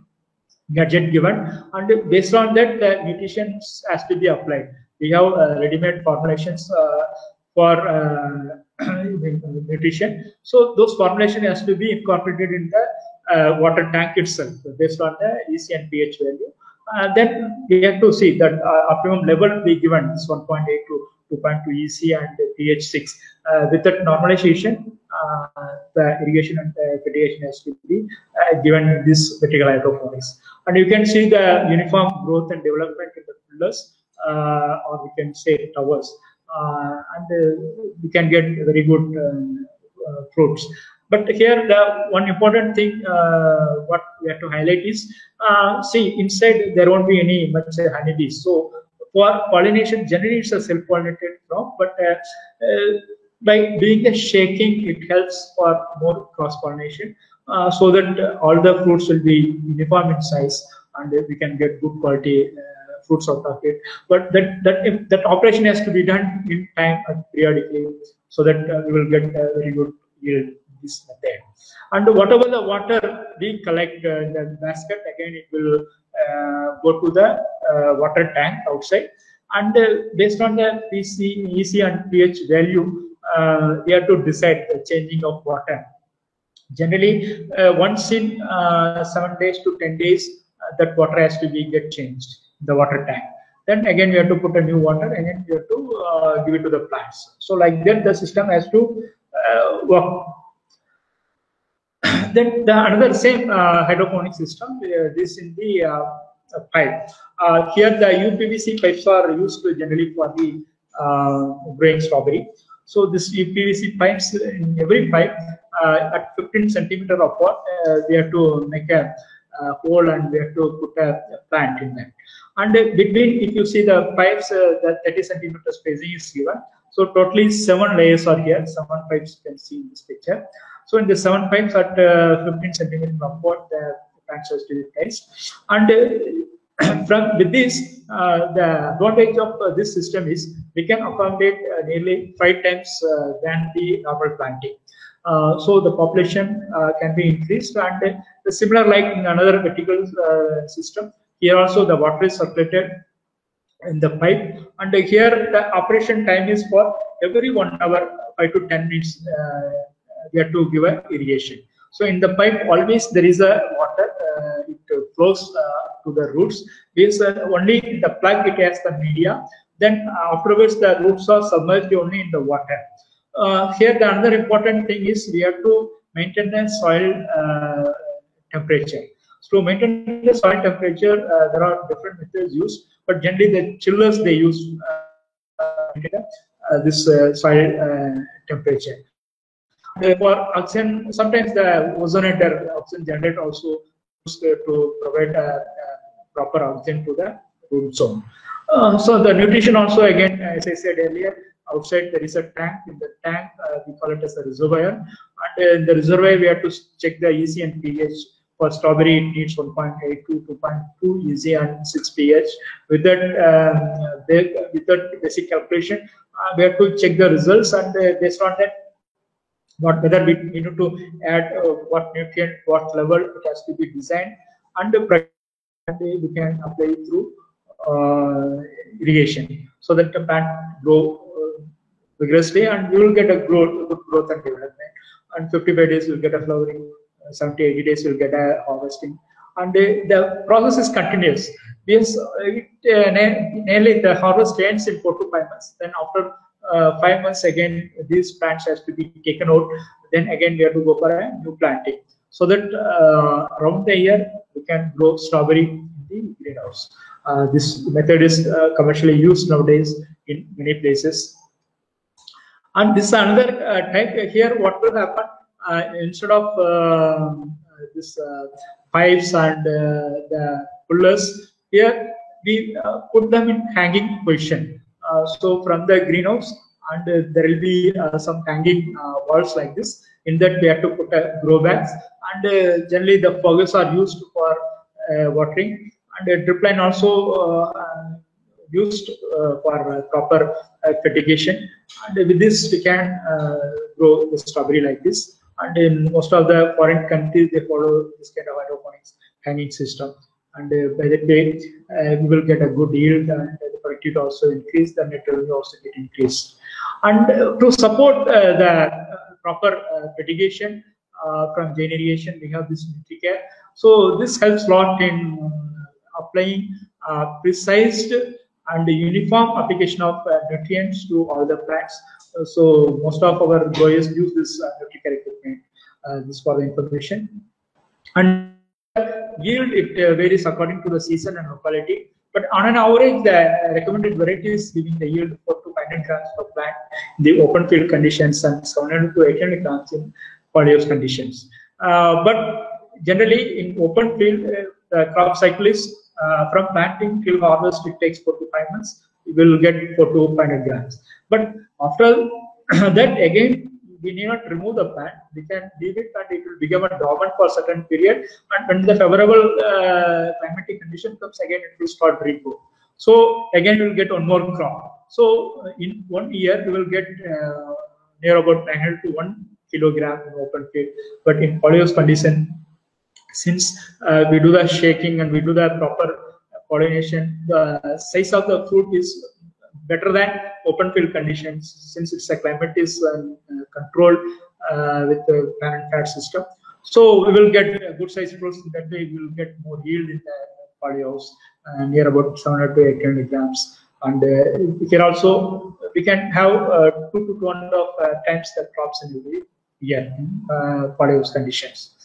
S1: gadget given, and based on that the nutrition has to be applied. We have uh, ready-made formulations uh, for uh, nutrition, so those formulation has to be incorporated in the uh, water tank itself based on the E C and pH value. Uh, then we have to see that uh, optimum level be given is one point eight to two point two E C and pH six. Uh, with that normalization, uh, the irrigation and uh, fertigation has to be uh, given this vertical hydroponics. And you can see the uniform growth and development in the pillars, uh, or we can say towers, uh, and uh, we can get very good uh, uh, fruits. But here, the one important thing uh, what we have to highlight is, uh, see, inside there won't be any much uh, honeybees. So for pollination, generally it's a self-pollinated crop, but uh, uh, by doing the shaking, it helps for more cross-pollination, uh, so that uh, all the fruits will be uniform in size, and uh, we can get good quality uh, fruits out of it. But that that if that operation has to be done in time and periodically, so that uh, we will get a very good yield. This method. And whatever the water we collect uh, in the basket, again it will uh, go to the uh, water tank outside, and uh, based on the P C, E C and pH value, uh, we have to decide the changing of water. Generally, uh, once in uh, seven days to ten days, uh, that water has to be get changed in the water tank. Then again we have to put a new water, and then we have to uh, give it to the plants. So like that, the system has to uh, work. Then the another same uh, hydroponic system, uh, this in the uh, pipe. Uh, here the U P V C pipes are used generally for the uh, growing strawberry. So this U P V C pipes, in every pipe uh, at fifteen centimeter apart, uh, we have to make a uh, hole, and we have to put a, a plant in that. And uh, between, if you see the pipes, uh, the thirty centimeter spacing is given. So totally seven layers are here. Seven pipes you can see in this picture. So in the seven pipes at uh, fifteen centimeter apart, the plants has to be placed. And uh, from with this, uh, the advantage of uh, this system is we can accommodate uh, nearly five times uh, than the normal planting. Uh, so the population uh, can be increased, and uh, the similar like in another vertical uh, system. Here also the water is circulated in the pipe, and uh, here the operation time is for every one hour, five to ten minutes. Uh, we have to give a irrigation. So in the pipe always there is a water, uh, it flows uh, to the roots. Because uh, only the plug it has the media. Then uh, afterwards the roots are submerged only in the water. Uh, here the another important thing is we have to maintain the soil uh, temperature. So to maintain the soil temperature, uh, there are different methods used, but generally the chillers they use uh, uh, this uh, soil uh, temperature. For oxygen, sometimes the ozonator, oxygen generator also used to provide a, a proper oxygen to the root zone. Uh, so the nutrition also, again, as I said earlier, outside there is a tank. In the tank, uh, we call it as a reservoir. And in the reservoir, we have to check the E C and pH. For strawberry, it needs one point eight to two point two E C and six pH. With that, um, they, with that basic calculation, uh, we have to check the results, and uh, based on that, what whether we need to add uh, what nutrient, what level it has to be designed, and we can apply it through uh, irrigation, so that the plant grow uh, vigorously, and you will get a growth, good growth and development. And fifty-five days you will get a flowering, uh, seventy, eighty days you will get a harvesting, and uh, the process is continuous. Because it, uh, nearly the harvest ends in four to five months. Then after Uh, five months again, these plants has to be taken out. Then again we have to go for a new planting, so that uh, around the year we can grow strawberry in the greenhouse. Uh, this method is uh, commercially used nowadays in many places. And this is another uh, type. Here what will happen, uh, instead of uh, this uh, pipes and uh, the pullers, here we uh, put them in hanging position. Uh, so from the greenhouse, and uh, there will be uh, some hanging uh, walls like this. In that we have to put a grow bags, and uh, generally the foggers are used for uh, watering, and a drip line also uh, used uh, for uh, proper uh, fertigation. And with this we can uh, grow the strawberry like this. And in most of the foreign countries they follow this kind of hydroponics hanging system. And uh, by that way uh, we will get a good yield, and the productivity also increase, the net revenue also get increased. And uh, to support uh, the uh, proper uh, fertigation uh, from Jain irrigation, we have this NutriCare. So this helps a lot in uh, applying uh, precise and uniform application of uh, nutrients to all the plants. Uh, so most of our growers use this uh, NutriCare equipment. Uh, this for the information. And yield, it uh, varies according to the season and locality. But on an average, the recommended variety is giving the yield four to five hundred grams per plant in the open field conditions, and seven hundred to eight hundred grams in polyhouse conditions. Uh, but generally, in open field, uh, the crop cycle is uh, from planting till harvest. It takes four to five months. We will get four to five hundred grams. But after that, again, we need not remove the plant. We can leave it, and it will become a dormant for a certain period. And when the favorable uh, climatic condition comes, again it will start regrow. So again we will get one more crop. So in one year we will get uh, near about nine hundred to one kilogram in open field. But in polyhouse condition, since uh, we do the shaking and we do the proper pollination, the size of the fruit is better than open field conditions, since its climate is uh, controlled uh, with the parent fat system. So we will get a good size fruits. That way we will get more yield in the polyhouse, uh, near about seven hundred to eight hundred grams. And uh, we can also we can have uh, two to two hundred of uh, times the crops in every year in uh, polyhouse conditions.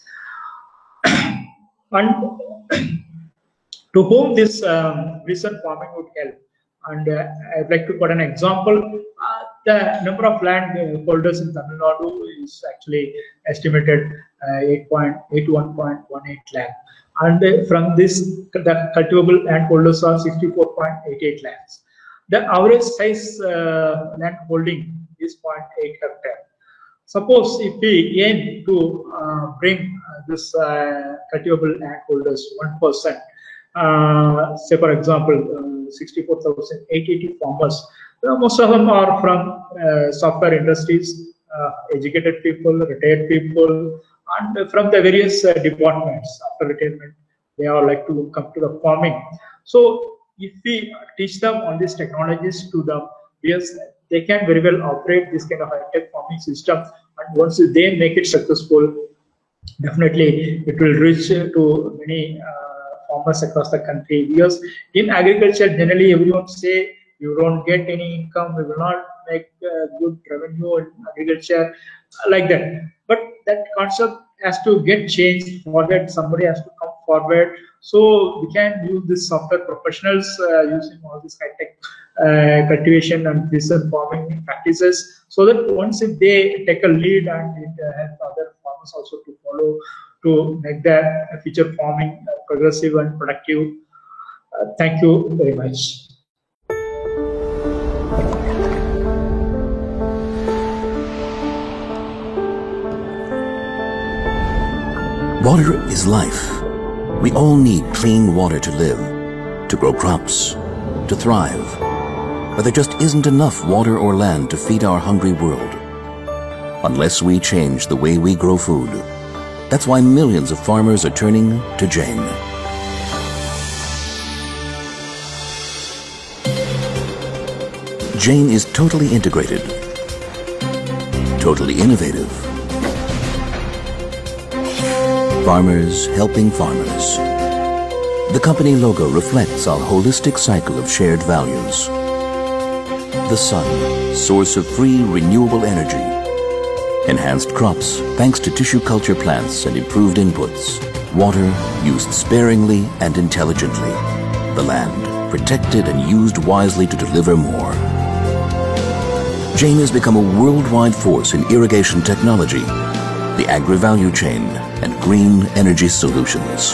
S1: And to whom this um, recent farming would help. And uh, I'd like to put an example. Uh, the number of land uh, holders in Tamil Nadu is actually estimated uh, eight point eight one point one eight lakh. And uh, from this, the cultivable land holders are sixty-four point eight eight lakhs. The average size uh, land holding is zero point eight hectare. Suppose if we aim to uh, bring uh, this uh, cultivable land holders one percent, uh, say for example, uh, sixty-four thousand eight hundred eighty farmers. Uh, most of them are from uh, software industries, uh, educated people, retired people, and from the various uh, departments. After retirement, they all like to come to the farming. So if we teach them on these technologies to them, yes, they can very well operate this kind of high-tech farming system. And once they make it successful, definitely it will reach to many uh, farmers across the country. Because in agriculture, generally everyone say you don't get any income, we will not make uh, good revenue in agriculture, like that. But that concept has to get changed forward. Somebody has to come forward. So we can use this software professionals uh, using all this high-tech uh, cultivation and precision farming practices, so that once if they take a lead and it uh, help other farmers also to follow, to make their future farming uh, progressive and productive. Uh, thank you very much.
S2: Water is life. We all need clean water to live, to grow crops, to thrive. But there just isn't enough water or land to feed our hungry world, unless we change the way we grow food. That's why millions of farmers are turning to Jain. Jain is totally integrated, totally innovative. Farmers helping farmers. The company logo reflects our holistic cycle of shared values. The sun, source of free renewable energy. Enhanced crops thanks to tissue culture plants and improved inputs. Water used sparingly and intelligently. The land protected and used wisely to deliver more. Jain has become a worldwide force in irrigation technology, the agri-value chain, and green energy solutions.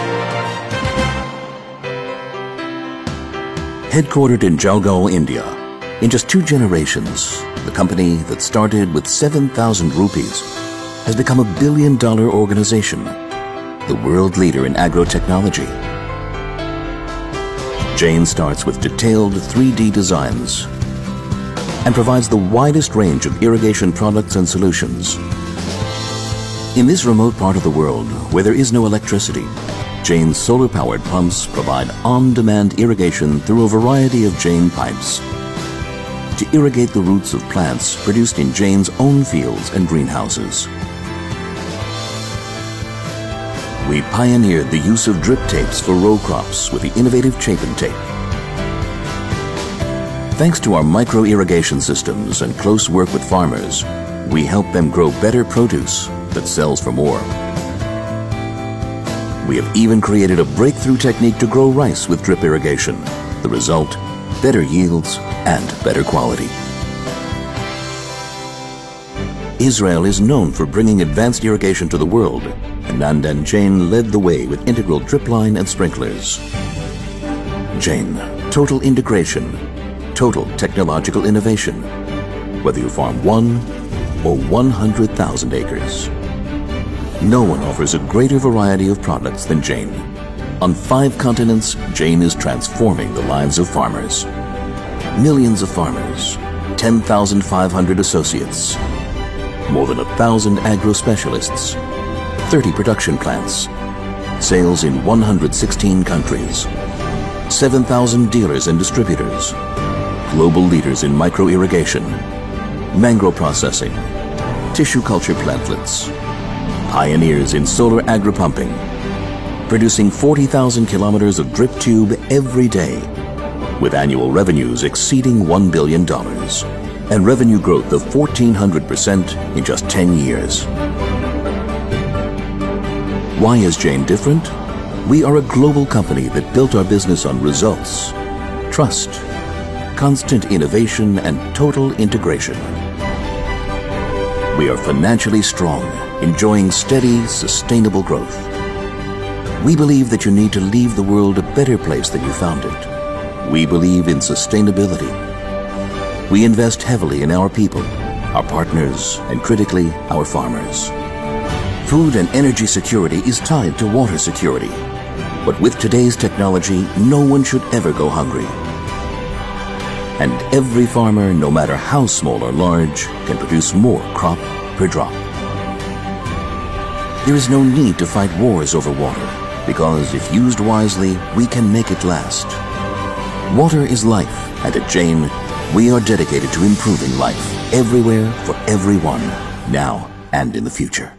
S2: Headquartered in Jalgaon, India, in just two generations, the company that started with seven thousand rupees has become a billion-dollar organization, the world leader in agro-technology. Jain starts with detailed three D designs and provides the widest range of irrigation products and solutions. In this remote part of the world where there is no electricity, Jain's solar-powered pumps provide on-demand irrigation through a variety of Jain pipes to irrigate the roots of plants produced in Jain's own fields and greenhouses. We pioneered the use of drip tapes for row crops with the innovative Chapin tape. Thanks to our micro-irrigation systems and close work with farmers, we help them grow better produce that sells for more. We have even created a breakthrough technique to grow rice with drip irrigation. The result, better yields and better quality. Israel is known for bringing advanced irrigation to the world, and Nandan Jain led the way with integral drip line and sprinklers. Jain, total integration, total technological innovation, whether you farm one or one hundred thousand acres. No one offers a greater variety of products than Jain. On five continents, Jain is transforming the lives of farmers. Millions of farmers, ten thousand five hundred associates, more than a thousand agro-specialists, thirty production plants, sales in one hundred sixteen countries, seven thousand dealers and distributors, global leaders in micro-irrigation, mangrove processing, tissue culture plantlets, pioneers in solar agri-pumping, producing forty thousand kilometers of drip tube every day, with annual revenues exceeding one billion dollars and revenue growth of fourteen hundred percent in just ten years. Why is Jain different? We are a global company that built our business on results, trust, constant innovation, and total integration. We are financially strong, enjoying steady, sustainable growth. We believe that you need to leave the world a better place than you found it. We believe in sustainability. We invest heavily in our people, our partners, and critically, our farmers. Food and energy security is tied to water security. But with today's technology, no one should ever go hungry. And every farmer, no matter how small or large, can produce more crop per drop. There is no need to fight wars over water, because if used wisely, we can make it last. Water is life, and at Jain, we are dedicated to improving life everywhere for everyone, now and in the future.